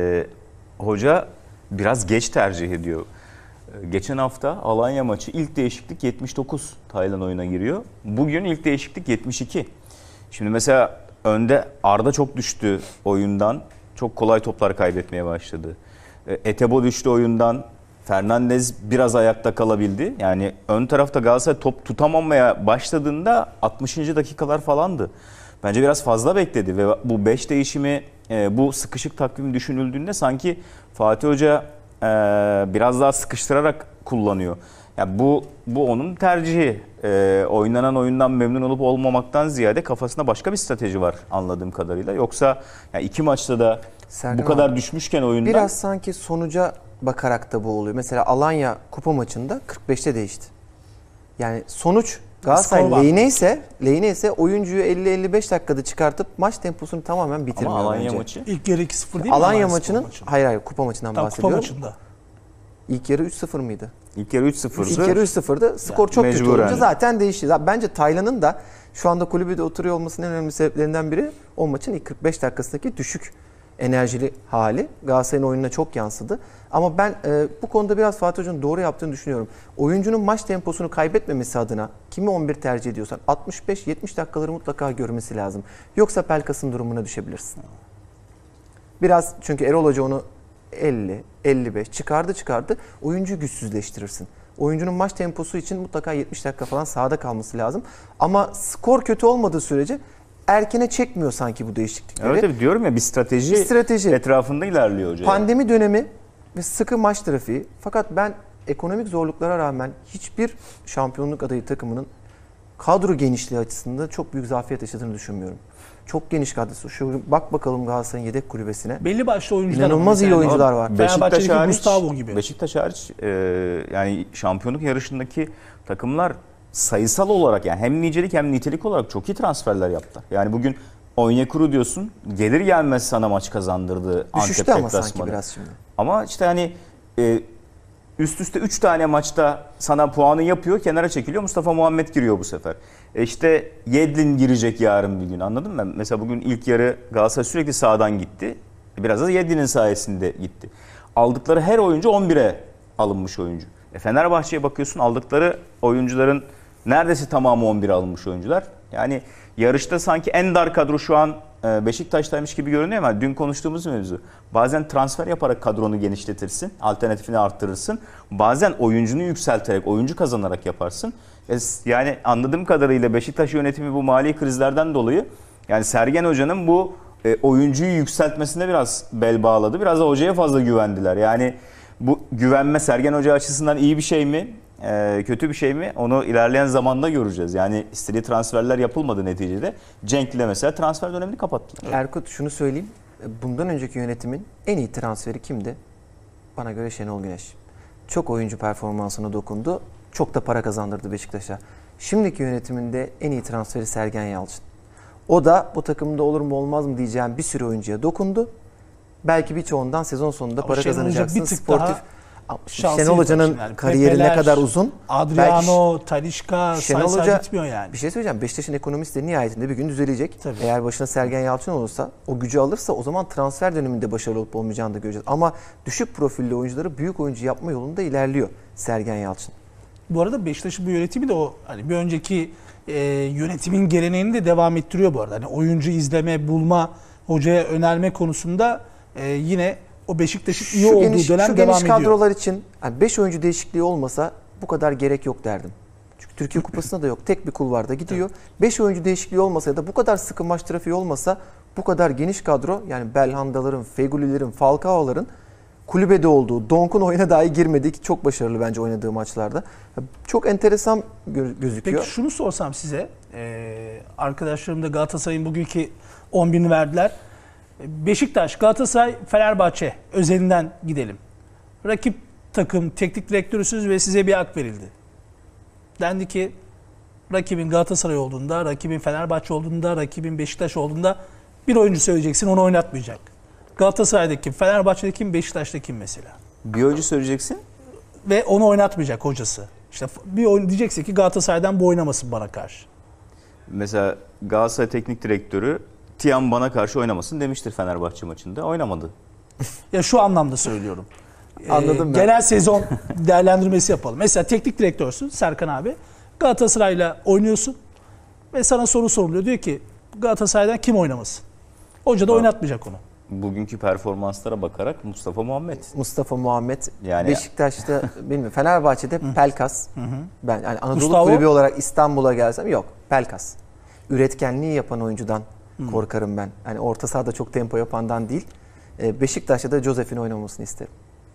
hoca biraz geç tercih ediyor. Geçen hafta Alanya maçı ilk değişiklik 79 Taylan oyuna giriyor. Bugün ilk değişiklik 72. Şimdi mesela önde Arda çok düştü oyundan. Çok kolay toplar kaybetmeye başladı. Etebo düştü oyundan. Fernandez biraz ayakta kalabildi. Yani ön tarafta Galatasaray top tutamamaya başladığında 60. dakikalar falandı. Bence biraz fazla bekledi ve bu 5 değişimi bu sıkışık takvim düşünüldüğünde sanki Fatih Hoca biraz daha sıkıştırarak kullanıyor. Yani bu onun tercihi. Oynanan oyundan memnun olup olmamaktan ziyade kafasında başka bir strateji var anladığım kadarıyla. Yoksa yani 2 maçta da Serkan bu kadar abi, düşmüşken oyundan... Biraz sanki sonuca bakarak da bu oluyor. Mesela Alanya kupa maçında 45'te değişti. Yani sonuç Galatasaray lehine ise oyuncuyu 50-55 dakikada çıkartıp maç temposunu tamamen bitirmiyor Ama Alanya bence. maçı... İlk yarı 2-0 değil mi? Alanya maçının hayır kupa maçından bahsediyorum. Kupa maçında. İlk yarı 3-0 mıydı? İlk yarı 3-0'dı. İlk yarı 3-0'dı. Skor çok kötü mecburen. olunca zaten değişti. Bence Taylan'ın da şu anda kulübede oturuyor olmasının en önemli sebeplerinden biri o maçın ilk 45 dakikasındaki düşük enerjili hali Galatasaray'ın oyununa çok yansıdı. Ama ben bu konuda biraz Fatih Hoca'nın doğru yaptığını düşünüyorum. Oyuncunun maç temposunu kaybetmemesi adına kimi 11 tercih ediyorsan 65-70 dakikaları mutlaka görmesi lazım. Yoksa Pelkas'ın durumuna düşebilirsin. Biraz çünkü Erol Hoca onu 50-55 çıkardı. Oyuncuyu güçsüzleştirirsin. Oyuncunun maç temposu için mutlaka 70 dakika falan sahada kalması lazım. Ama skor kötü olmadığı sürece erkene çekmiyor sanki bu değişiklikleri. Evet diyorum ya bir strateji etrafında ilerliyor hoca. Pandemi dönemi ve sıkı maç trafiği. Fakat ben ekonomik zorluklara rağmen hiçbir şampiyonluk adayı takımının kadro genişliği açısından çok büyük zafiyet yaşadığını düşünmüyorum. Çok geniş kadrosu. Şu bak bakalım Galatasaray'ın yedek kulübesine. Belli başlı oyuncular İnanılmaz iyi oyuncular var. Fenerbahçe'deki Gustavo gibi. Beşiktaş hariç yani şampiyonluk yarışındaki takımlar sayısal olarak yani hem nicelik hem nitelik olarak çok iyi transferler yaptılar. Yani bugün Onyekuru diyorsun gelir gelmez sana maç kazandırdı Antep düşüştü ama deplasmanı. sanki biraz şimdi. Ama işte hani üst üste 3 tane maçta sana puanı yapıyor, kenara çekiliyor. Mustafa Muhammed giriyor bu sefer. İşte Yedlin girecek yarın bir gün, anladın mı? Mesela bugün ilk yarı Galatasaray sürekli sağdan gitti. Biraz da Yedlin'in sayesinde gitti. Aldıkları her oyuncu 11'e alınmış oyuncu. Fenerbahçe'ye bakıyorsun, aldıkları oyuncuların neredeyse tamamı 11'e alınmış oyuncular. Yani yarışta sanki en dar kadro şu an Beşiktaş'taymış gibi görünüyor ama dün konuştuğumuz mevzu. Bazen transfer yaparak kadronu genişletirsin, alternatifini arttırırsın. Bazen oyuncunu yükselterek, oyuncu kazanarak yaparsın. Yani anladığım kadarıyla Beşiktaş yönetimi bu mali krizlerden dolayı yani Sergen Hoca'nın bu oyuncuyu yükseltmesine biraz bel bağladı. Biraz da hocaya fazla güvendiler. Yani bu güvenme Sergen Hoca açısından iyi bir şey mi? Kötü bir şey mi? Onu ilerleyen zamanda göreceğiz. Yani istediği transferler yapılmadı neticede. Cenk'le mesela transfer dönemini kapattılar. Erkut şunu söyleyeyim. Bundan önceki yönetimin en iyi transferi kimdi? bana göre Şenol Güneş. Çok oyuncu performansına dokundu. Çok da para kazandırdı Beşiktaş'a. Şimdiki yönetiminde en iyi transferi Sergen Yalçın. O da bu takımda olur mu olmaz mı diyeceğim bir sürü oyuncuya dokundu. Belki birçoğundan sezon sonunda para Şenol Hoca kazanacaksın. bir tık Sportif. daha Şenol Hoca'nın yani. kariyeri Pepeler, ne kadar uzun. Adriano, Talişka, Şenol say Hoca bitmiyor yani. bir şey söyleyeceğim. Beşiktaş'ın ekonomisi de nihayetinde bir gün düzelecek. Tabii. Eğer başına Sergen Yalçın olursa, o gücü alırsa o zaman transfer döneminde başarılı olup olmayacağını da göreceğiz. Ama düşük profilli oyuncuları büyük oyuncu yapma yolunda ilerliyor Sergen Yalçın. Bu arada Beşiktaş'ın bu yönetimi de o hani bir önceki yönetimin geleneğini de devam ettiriyor bu arada. Hani oyuncu izleme, bulma, hocaya önerme konusunda yine o Beşiktaş'ın iyi olduğu dönem şu devam geniş ediyor. kadrolar için 5 oyuncu değişikliği olmasa bu kadar gerek yok derdim. Çünkü Türkiye Kupası'nda da yok. Tek bir kulvarda gidiyor. 5 oyuncu değişikliği olmasa ya da bu kadar sıkı maç trafiği olmasa bu kadar geniş kadro yani Belhanda'ların, Feguli'lerin, Falcao'ların kulübede olduğu, Donk'un oyuna dahi girmedik. Çok başarılı bence oynadığı maçlarda. Çok enteresan gözüküyor. Peki şunu sorsam size, arkadaşlarım da Galatasaray'ın bugünkü 11'ini verdiler. Beşiktaş, Galatasaray, Fenerbahçe özelinden gidelim. Rakip takım teknik direktörüsünüz ve size bir hak verildi. Dendi ki rakibin Galatasaray olduğunda, rakibin Fenerbahçe olduğunda, rakibin Beşiktaş olduğunda bir oyuncu söyleyeceksin, onu oynatmayacak. Galatasaray'daki kim, Fenerbahçe'deki kim, Beşiktaş'taki kim mesela? Bir oyuncu söyleyeceksin. Ve onu oynatmayacak hocası. İşte bir oyun diyeceksin ki Galatasaray'dan bu oynamasın bana karşı. Mesela Galatasaray Teknik Direktörü Tiam bana karşı oynamasın demiştir Fenerbahçe maçında. Oynamadı. Ya şu anlamda söylüyorum. Anladım ben. Genel sezon değerlendirmesi yapalım. Mesela teknik direktörsün Serkan abi. Galatasaray'la oynuyorsun ve sana soru soruluyor. Diyor ki Galatasaray'dan kim oynamasın? Hoca da oynatmayacak onu. Bugünkü performanslara bakarak Mustafa Muhammed. Yani Beşiktaş'ta bilmiyorum. Fenerbahçe'de Pelkas. Ben yani Anadolu Gustavo? kulübü olarak İstanbul'a gelsem yok. Pelkas. Üretkenliği yapan oyuncudan korkarım ben. Yani orta sahada çok tempo yapandan değil. Beşiktaş'ta da Josef'in oynamasını isterim.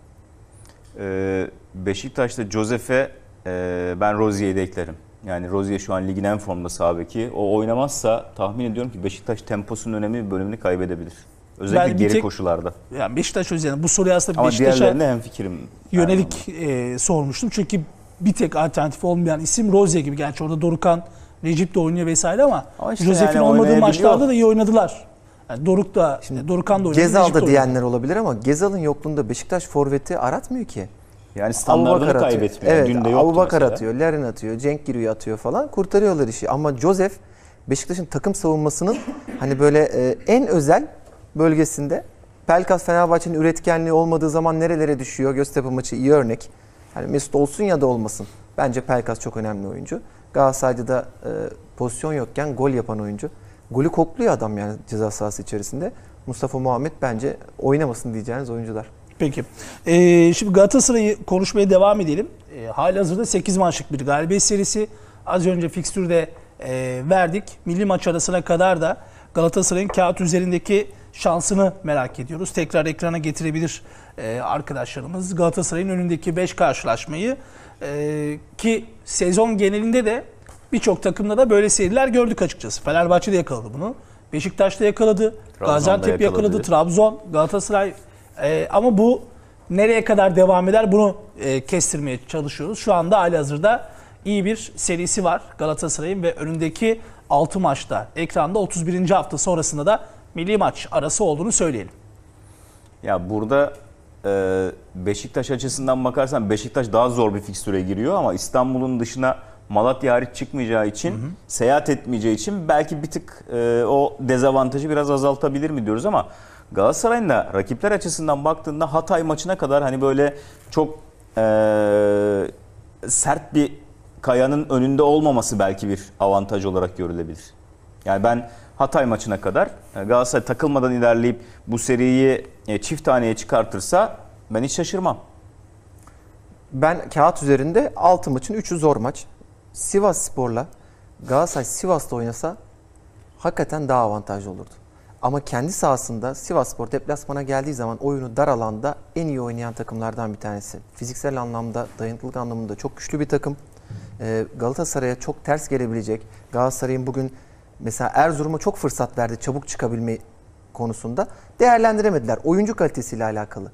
Beşiktaş'ta Josef'e ben Rozier'i de eklerim. Yani Rozier şu an ligin en formda sağ beki. O oynamazsa tahmin ediyorum ki Beşiktaş temposunun önemli bir bölümünü kaybedebilir. Özellikle Ben bir geri tek- koşularda. Yani Beşiktaş özelinde bu soruyu aslında Ama Beşiktaş'a diğerlerine hemfikirim. yönelik sormuştum. Çünkü bir tek alternatif olmayan isim Rozier gibi. Gerçi orada Dorukhan, Recep de oynuyor vesaire ama işte Josef'in yani olmadığı oynayabiliyor. maçlarda da iyi oynadılar. Yani Dorukhan da oynadı. Gezal Recep de da oynadı. diyenler olabilir ama Gezal'ın yokluğunda Beşiktaş forveti aratmıyor ki. Yani standartını Abubakar atıyor. kaybetmiyor. Evet, Dün de yoktu Abubakar mesela. atıyor, Larin atıyor, Cenk Giriyor atıyor falan. Kurtarıyorlar işi. Ama Josef Beşiktaş'ın takım savunmasının hani böyle en özel bölgesinde. Pelkas Fenerbahçe'nin üretkenliği olmadığı zaman nerelere düşüyor? Göztepe maçı iyi örnek. Hani Mesut olsun ya da olmasın. Bence Pelkas çok önemli oyuncu. Galatasaray'da da pozisyon yokken gol yapan oyuncu. Golü kokluyor adam yani ceza sahası içerisinde. Mustafa Muhammed bence oynamasın diyeceğiniz oyuncular. Peki. Şimdi Galatasaray'ı konuşmaya devam edelim. Halihazırda 8 maçlık bir galibiyet serisi. Az önce fikstürde verdik. Milli maç arasına kadar da Galatasaray'ın kağıt üzerindeki şansını merak ediyoruz. Tekrar ekrana getirebilir arkadaşlarımız. Galatasaray'ın önündeki 5 karşılaşmayı ki sezon genelinde de birçok takımda da böyle seriler gördük açıkçası. Fenerbahçe'de yakaladı bunu. Beşiktaş'ta yakaladı. Gaziantep yakaladı. Trabzon, Galatasaray. Ama bu nereye kadar devam eder bunu kestirmeye çalışıyoruz. Şu anda halihazırda iyi bir serisi var Galatasaray'ın ve önündeki 6 maçta ekranda 31. hafta sonrasında da milli maç arası olduğunu söyleyelim. Ya burada Beşiktaş açısından bakarsan Beşiktaş daha zor bir fikstüre giriyor ama İstanbul'un dışına Malatya hariç çıkmayacağı için, seyahat etmeyeceği için belki bir tık o dezavantajı biraz azaltabilir mi diyoruz ama Galatasaray'ın da rakipler açısından baktığında Hatay maçına kadar hani böyle çok sert bir kayanın önünde olmaması belki bir avantaj olarak görülebilir. Yani ben Hatay maçına kadar Galatasaray takılmadan ilerleyip bu seriyi çift taneye çıkartırsa ben hiç şaşırmam. Ben kağıt üzerinde 6 maçın 3'ü zor maç. Sivasspor'la Galatasaray Sivas'ta oynasa hakikaten daha avantajlı olurdu. Ama kendi sahasında Sivasspor deplasmana geldiği zaman oyunu dar alanda en iyi oynayan takımlardan bir tanesi. Fiziksel anlamda, dayanıklılık anlamında çok güçlü bir takım. Galatasaray'a çok ters gelebilecek. Galatasaray'ın bugün mesela Erzurum'a çok fırsat verdi çabuk çıkabilme konusunda. Değerlendiremediler oyuncu kalitesiyle alakalı.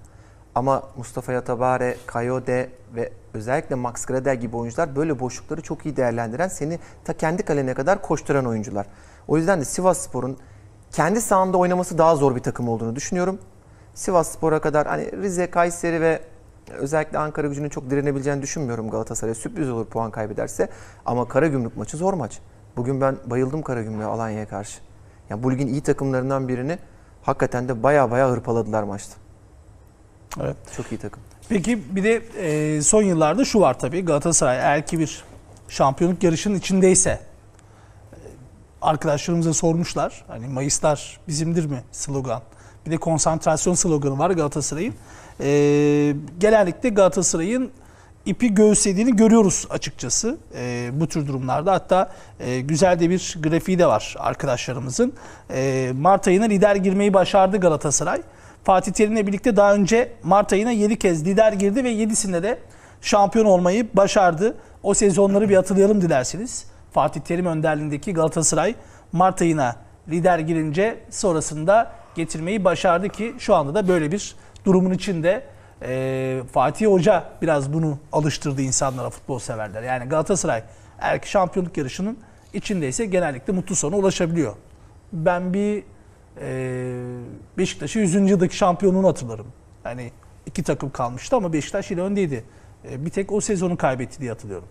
Ama Mustafa Yatabare, Kayode ve özellikle Max Gradel gibi oyuncular böyle boşlukları çok iyi değerlendiren, seni ta kendi kalene kadar koşturan oyuncular. O yüzden de Sivasspor'un kendi sahanda oynaması daha zor bir takım olduğunu düşünüyorum. Sivasspor'a kadar hani Rize, Kayseri ve özellikle Ankaragücü'nün çok direnebileceğini düşünmüyorum Galatasaray'a. Sürpriz olur puan kaybederse. Ama Karagümrük maçı zor maç. Bugün ben bayıldım Karagümrük'e, Alanya'ya karşı. Yani bu ligin iyi takımlarından birini hakikaten de baya hırpaladılar maçta. Evet. Çok iyi takım. Peki bir de son yıllarda şu var tabii. Galatasaray eğer ki bir şampiyonluk yarışının içindeyse, arkadaşlarımıza sormuşlar. Hani Mayıslar bizimdir mi slogan? Bir de konsantrasyon sloganı var Galatasaray'ın. Genellikle Galatasaray'ın ipi göğüslediğini görüyoruz açıkçası bu tür durumlarda. Hatta güzel de bir grafiği de var arkadaşlarımızın. Mart ayına lider girmeyi başardı Galatasaray. Fatih Terim'le birlikte daha önce Mart ayına 7 kez lider girdi ve 7'sinde de şampiyon olmayı başardı. O sezonları bir hatırlayalım dilerseniz. Fatih Terim önderliğindeki Galatasaray Mart ayına lider girince sonrasında getirmeyi başardı ki şu anda da böyle bir durumun içinde. Fatih Hoca biraz bunu alıştırdı insanlara, futbol severler. Yani Galatasaray eğer ki şampiyonluk yarışının içindeyse genellikle mutlu sona ulaşabiliyor. Ben bir Beşiktaş'ın 100. yıldaki şampiyonluğunu hatırlarım. Yani 2 takım kalmıştı ama Beşiktaş yine öndeydi. Bir tek o sezonu kaybetti diye hatırlıyorum.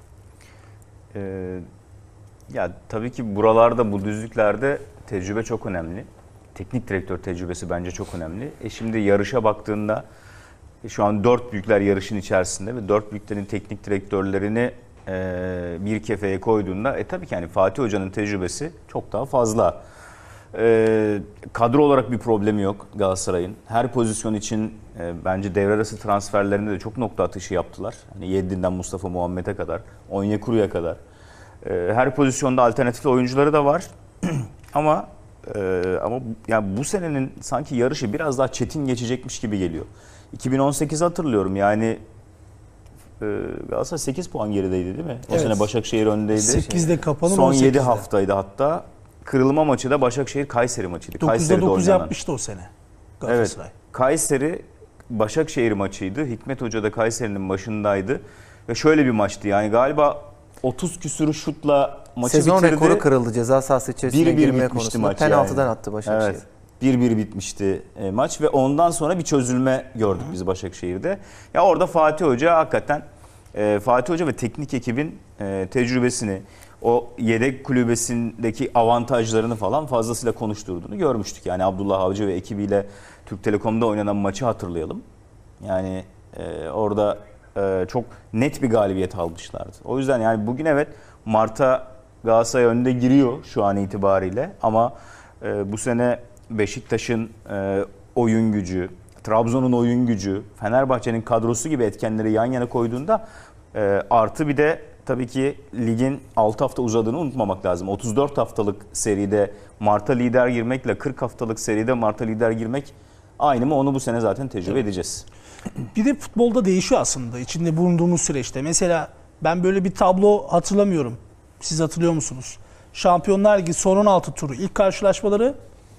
Ya tabii ki buralarda, bu düzlüklerde tecrübe çok önemli. Teknik direktör tecrübesi bence çok önemli. Şimdi yarışa baktığında şu an 4 büyükler yarışın içerisinde ve 4 büyüklerin teknik direktörlerini bir kefeye koyduğunda tabii ki yani Fatih Hoca'nın tecrübesi çok daha fazla. Kadro olarak bir problemi yok Galatasaray'ın. Her pozisyon için bence devre arası transferlerinde de çok nokta atışı yaptılar. Hani Yedlin'den Mustafa Muhammed'e kadar, Onyekuru'ya kadar. Her pozisyonda alternatifli oyuncuları da var. ama yani bu senenin sanki yarışı biraz daha çetin geçecekmiş gibi geliyor. 2018'i hatırlıyorum yani Galatasaray 8 puan gerideydi değil mi? O Evet. sene Başakşehir öndeydi. 8'de kapanın, Son 7 18'de. haftaydı hatta. Kırılma maçı da Başakşehir-Kayseri maçıydı. 9'da Kayseri'de 9 oynanan. yapmıştı o sene Galatasaray. Evet. Kayseri Başakşehir maçıydı. Hikmet Hoca da Kayseri'nin başındaydı. Ve şöyle bir maçtı yani galiba 30 küsürü şutla maçı Sezon bitirdi. rekoru kırıldı ceza sahası içerisine 1-1 girmeye bitmişti konusunda. maç Penaltıdan yani. attı Başakşehir. Evet. 1-1 bitmişti maç ve ondan sonra bir çözülme gördük biz Başakşehir'de. Ya orada Fatih Hoca hakikaten Fatih Hoca ve teknik ekibin tecrübesini, o yedek kulübesindeki avantajlarını falan fazlasıyla konuşturduğunu görmüştük. Yani Abdullah Avcı ve ekibiyle Türk Telekom'da oynanan maçı hatırlayalım. Yani orada çok net bir galibiyet almışlardı. O yüzden yani bugün evet Mart'a Galatasaray önde giriyor şu an itibariyle ama bu sene Beşiktaş'ın oyun gücü, Trabzon'un oyun gücü, Fenerbahçe'nin kadrosu gibi etkenleri yan yana koyduğunda artı bir de tabii ki ligin 6 hafta uzadığını unutmamak lazım. 34 haftalık seride Mart'a lider girmekle 40 haftalık seride Mart'a lider girmek aynı mı? Onu bu sene zaten tecrübe edeceğiz. Bir de futbolda değişiyor aslında içinde bulunduğumuz süreçte. Mesela ben böyle bir tablo hatırlamıyorum. Siz hatırlıyor musunuz? Şampiyonlar Ligi son 16 turu ilk karşılaşmaları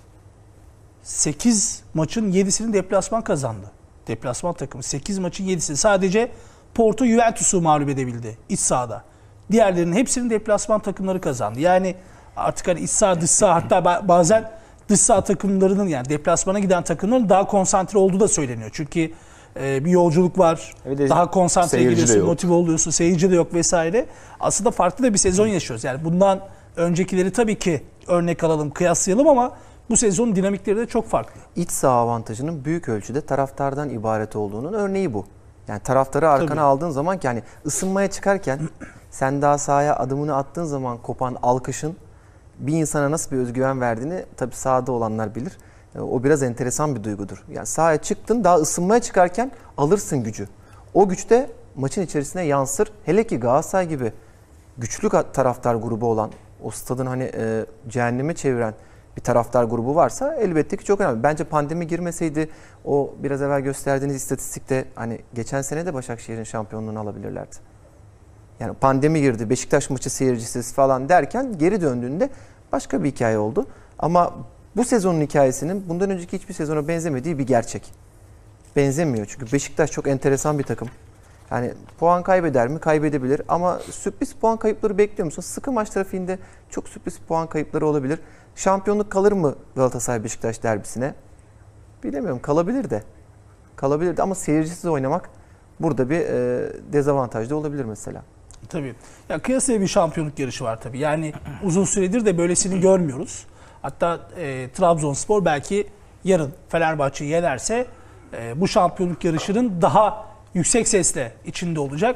8 maçın 7'sini deplasman kazandı. Deplasman takımı 8 maçın 7'sini sadece Porto Juventus'u mağlup edebildi iç sahada. Diğerlerinin hepsinin deplasman takımları kazandı. Yani artık hani iç saha dış saha hatta bazen dış saha takımlarının yani deplasmana giden takımların daha konsantre olduğu da söyleniyor. Çünkü bir yolculuk var. Daha konsantre gidiyorsun, motive oluyorsun, seyirci de yok vesaire. Aslında farklı da bir sezon yaşıyoruz. Yani bundan öncekileri tabii ki örnek alalım, kıyaslayalım ama bu sezonun dinamikleri de çok farklı. İç saha avantajının büyük ölçüde taraftardan ibaret olduğunun örneği bu. Yani taraftarı arkana aldığın zaman ki yani ısınmaya çıkarken sen daha sahaya adımını attığın zaman kopan alkışın bir insana nasıl bir özgüven verdiğini tabii sahada olanlar bilir. O biraz enteresan bir duygudur. Yani sahaya çıktın daha ısınmaya çıkarken alırsın gücü. O güç de maçın içerisine yansır. Hele ki Galatasaray gibi güçlü taraftar grubu olan o stadın hani cehenneme çeviren bir taraftar grubu varsa elbette ki çok önemli. Bence pandemi girmeseydi o biraz evvel gösterdiğiniz istatistikte hani geçen sene de Başakşehir'in şampiyonluğunu alabilirlerdi. Yani pandemi girdi, Beşiktaş maçı seyircisiz falan derken geri döndüğünde başka bir hikaye oldu. Ama bu sezonun hikayesinin bundan önceki hiçbir sezona benzemediği bir gerçek. benzemiyor. Çünkü Beşiktaş çok enteresan bir takım. Yani puan kaybeder mi? Kaybedebilir. Ama sürpriz puan kayıpları bekliyor musun? Sıkı maç trafiğinde çok sürpriz puan kayıpları olabilir. Şampiyonluk kalır mı Galatasaray-Beşiktaş derbisine? Bilemiyorum. Kalabilir de. Kalabilir de ama seyircisiz oynamak burada bir dezavantaj da olabilir mesela. Tabii. Ya kıyasaya bir şampiyonluk yarışı var tabii. Yani uzun süredir de böylesini görmüyoruz. Hatta Trabzonspor belki yarın Fenerbahçe'yi yenerse bu şampiyonluk yarışının daha yüksek sesle içinde olacak.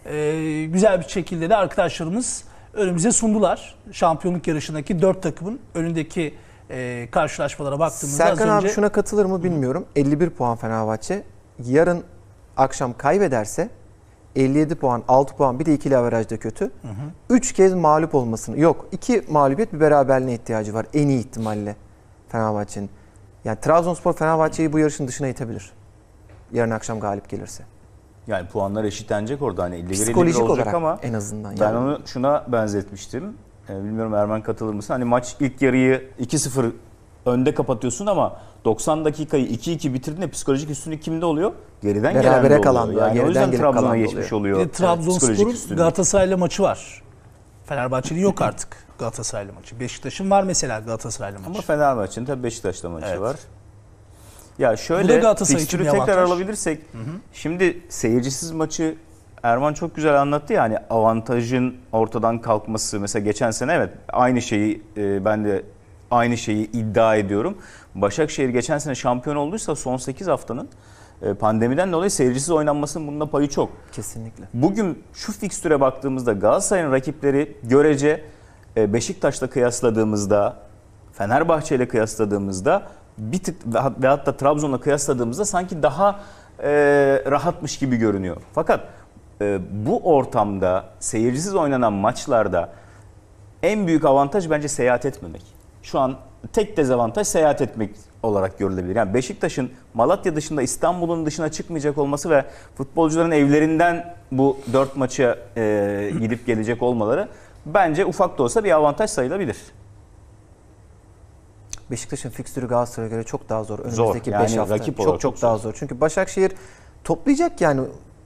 Güzel bir şekilde de arkadaşlarımız önümüze sundular. Şampiyonluk yarışındaki 4 takımın önündeki karşılaşmalara baktığımızda Serkan az önce... abi şuna katılır mı bilmiyorum. 51 puan Fenerbahçe. Yarın akşam kaybederse 57 puan, 6 puan, bir de ikili averajda kötü. 3 kez mağlup olmasını, yok 2 mağlubiyet bir beraberliğine ihtiyacı var en iyi ihtimalle Fenerbahçe'nin. Yani Trabzonspor Fenerbahçe'yi bu yarışın dışına itebilir. Yarın akşam galip gelirse. Yani puanlar eşitlenecek orada, hani 51 Psikolojik olacak olarak ama en azından. ben Yani. onu şuna benzetmiştim. Bilmiyorum Erman katılır mısın? Hani maç ilk yarıyı 2-0 önde kapatıyorsun ama 90 dakikayı 2-2 bitirdiğinde psikolojik üstünlük kimde oluyor? Geriden Berabere gelen de kalan oluyor. da, Yani o geriden yüzden gelip Trabzon'a kalan da geçmiş oluyor. Bir de psikolojik Trabzonspor'un üstünlük. Galatasaray'la maçı var. Fenerbahçe'nin yok artık Galatasaray'la maçı. Beşiktaş'ın var mesela Galatasaray'la maçı. Ama Fenerbahçe'nin tabii Beşiktaş'la maçı Evet. var. Ya Bu da şöyle Galatasaray için fikstürü bir tekrar avantaj. alabilirsek, şimdi seyircisiz maçı Erman çok güzel anlattı ya, hani avantajın ortadan kalkması. Mesela geçen sene evet aynı şeyi ben de aynı şeyi iddia ediyorum. Başakşehir geçen sene şampiyon olduysa son 8 haftanın pandemiden dolayı seyircisiz oynanmasının bunda payı çok. Kesinlikle. Bugün şu fikstüre baktığımızda Galatasaray'ın rakipleri görece Beşiktaş'la kıyasladığımızda, Fenerbahçe ile kıyasladığımızda bir tık ve hatta Trabzon'la kıyasladığımızda sanki daha rahatmış gibi görünüyor. Fakat bu ortamda seyircisiz oynanan maçlarda en büyük avantaj bence seyahat etmemek. Şu an tek dezavantaj seyahat etmek olarak görülebilir. Yani Beşiktaş'ın Malatya dışında İstanbul'un dışına çıkmayacak olması ve futbolcuların evlerinden bu 4 maça gidip gelecek olmaları bence ufak da olsa bir avantaj sayılabilir. Beşiktaş'ın fikstürü Galatasaray'a göre çok daha zor. Zor. Önümüzdeki Yani 5 hafta rakip olarak çok çok daha zor. zor. Çünkü Başakşehir toplayacak yani.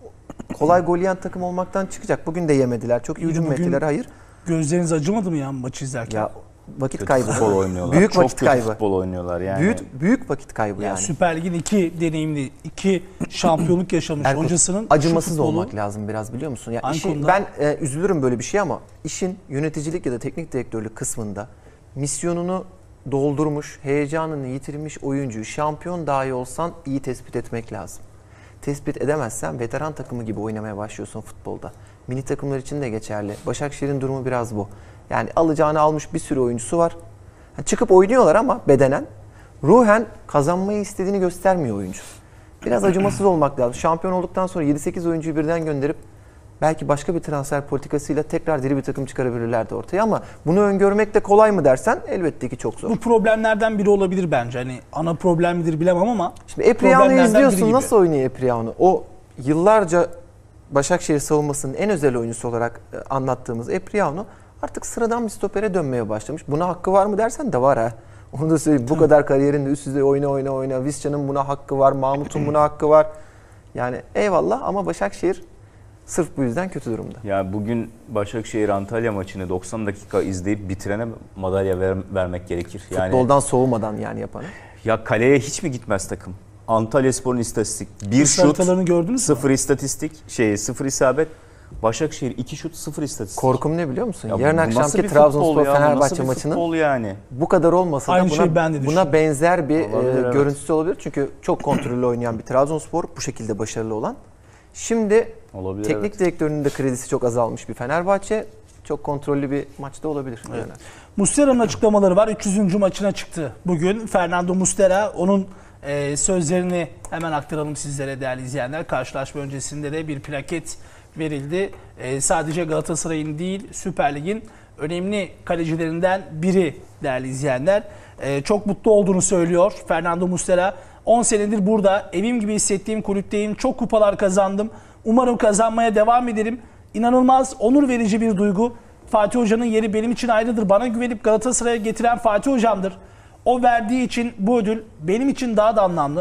Kolay gol yiyen takım olmaktan çıkacak. Bugün de yemediler. Çok iyi hücum Bugün ettiler. Hayır. Gözleriniz acımadı mı ya maçı izlerken? Ya vakit Kötü kaybı. futbol oynuyorlar. Büyük Çok vakit kötü kaybı. futbol oynuyorlar yani. Büyük vakit kaybı Ya yani. Süper Lig'in 2 deneyimli, 2 şampiyonluk yaşamış Erkut, hocasının acımasız şu futbolu- olmak lazım biraz, biliyor musun? Ya Hangi işi, konuda? ben üzülürüm böyle bir şey ama işin yöneticilik ya da teknik direktörlük kısmında misyonunu doldurmuş, heyecanını yitirmiş oyuncuyu şampiyon dahi olsan iyi tespit etmek lazım. Tespit edemezsen veteran takımı gibi oynamaya başlıyorsun futbolda. Milli takımlar için de geçerli. Başakşehir'in durumu biraz bu. Yani alacağını almış bir sürü oyuncusu var. Çıkıp oynuyorlar ama bedenen, ruhen kazanmayı istediğini göstermiyor oyuncu. Biraz acımasız olmak lazım. Şampiyon olduktan sonra 7-8 oyuncuyu birden gönderip belki başka bir transfer politikasıyla tekrar diri bir takım çıkarabilirlerdi ortaya ama bunu öngörmek de kolay mı dersen elbette ki çok zor. Bu problemlerden biri olabilir bence. Hani ana problem midir bilemem ama Şimdi Epriano'yu problemlerden biri izliyorsun, gibi. nasıl oynuyor Epriano? O yıllarca Başakşehir savunmasının en özel oyuncusu olarak anlattığımız Epriano artık sıradan bir stopere dönmeye başlamış. Buna hakkı var mı dersen de var ha. Onu da söyleyeyim. Bu kadar kariyerinde üst düzey oyna. Visca'nın buna hakkı var. Mahmut'un buna hakkı var. Yani eyvallah ama Başakşehir sırf bu yüzden kötü durumda. Ya bugün Başakşehir Antalya maçını 90 dakika izleyip bitirene madalya vermek gerekir. Yani Futboldan soğumadan yani yapanı. ya kaleye hiç mi gitmez takım? Antalyaspor'un istatistik 1 şut, haritalarını gördünüz mü? 0 istatistik, 0 isabet. Başakşehir 2 şut, 0 istatistik. Korkum ne biliyor musun? Ya Yarın bu nasıl akşamki bir futbol Trabzonspor ya? Bu nasıl Fenerbahçe bir maçının futbol yani? bu kadar olmasa Aynı da şeyi ben de buna düşünüyorum. benzer bir Olabilir, evet. görüntüsü olabilir. Çünkü çok kontrollü oynayan bir Trabzonspor, bu şekilde başarılı olan. Şimdi Olabilir, teknik evet. direktörünün de kredisi çok azalmış bir Fenerbahçe. Çok kontrollü bir maçta olabilir. Evet. Yani. Muslera'nın açıklamaları var. 300. maçına çıktı bugün. Fernando Muslera, onun sözlerini hemen aktaralım sizlere değerli izleyenler. Karşılaşma öncesinde de bir plaket verildi. Sadece Galatasaray'ın değil, Süper Lig'in önemli kalecilerinden biri değerli izleyenler. Çok mutlu olduğunu söylüyor Fernando Muslera. 10 senedir burada, evim gibi hissettiğim kulüpteyim. Çok kupalar kazandım. Umarım kazanmaya devam ederim. İnanılmaz, onur verici bir duygu. Fatih Hoca'nın yeri benim için ayrıdır. Bana güvenip Galatasaray'a getiren Fatih Hocam'dır. O verdiği için bu ödül benim için daha da anlamlı.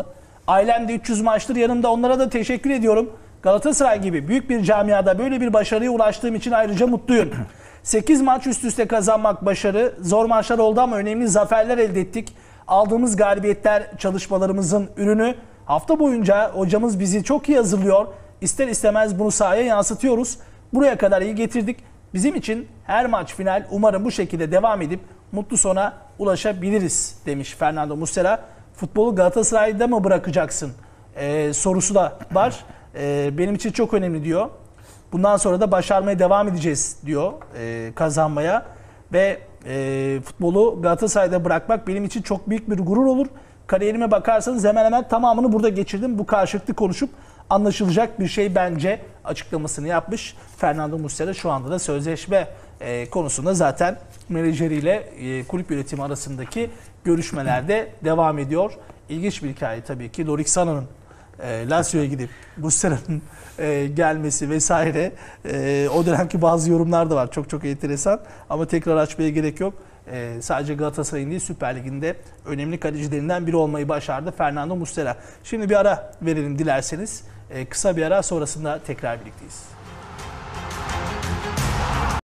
Ailem de 300 maçtır yanımda. Onlara da teşekkür ediyorum. Galatasaray gibi büyük bir camiada böyle bir başarıya ulaştığım için ayrıca mutluyum. 8 maç üst üste kazanmak başarı. Zor maçlar oldu ama önemli zaferler elde ettik. Aldığımız galibiyetler çalışmalarımızın ürünü. Hafta boyunca hocamız bizi çok iyi hazırlıyor. İster istemez bunu sahaya yansıtıyoruz. Buraya kadar iyi getirdik. Bizim için her maç final. Umarım bu şekilde devam edip mutlu sona ulaşabiliriz demiş Fernando Muslera. Futbolu Galatasaray'da mı bırakacaksın sorusu da var. Benim için çok önemli diyor. Bundan sonra da başarmaya devam edeceğiz diyor, kazanmaya. Ve futbolu Galatasaray'da bırakmak benim için çok büyük bir gurur olur. Kariyerime bakarsanız hemen hemen tamamını burada geçirdim. Bu karşılıklı konuşup anlaşılacak bir şey bence açıklamasını yapmış. Fernando Muslera şu anda da sözleşme konusunda zaten menajeriyle kulüp yönetimi arasındaki görüşmelerde devam ediyor. İlginç bir hikaye tabii ki. Lorik Sana'nın Lazio'ya gidip Muslera'nın gelmesi vesaire. O dönemki bazı yorumlar da var. Çok çok enteresan. Ama tekrar açmaya gerek yok. Sadece Galatasaray'ın değil, Süper Lig'in de önemli kalecilerinden biri olmayı başardı Fernando Muslera. Şimdi bir ara verelim dilerseniz. Kısa bir ara, sonrasında tekrar birlikteyiz.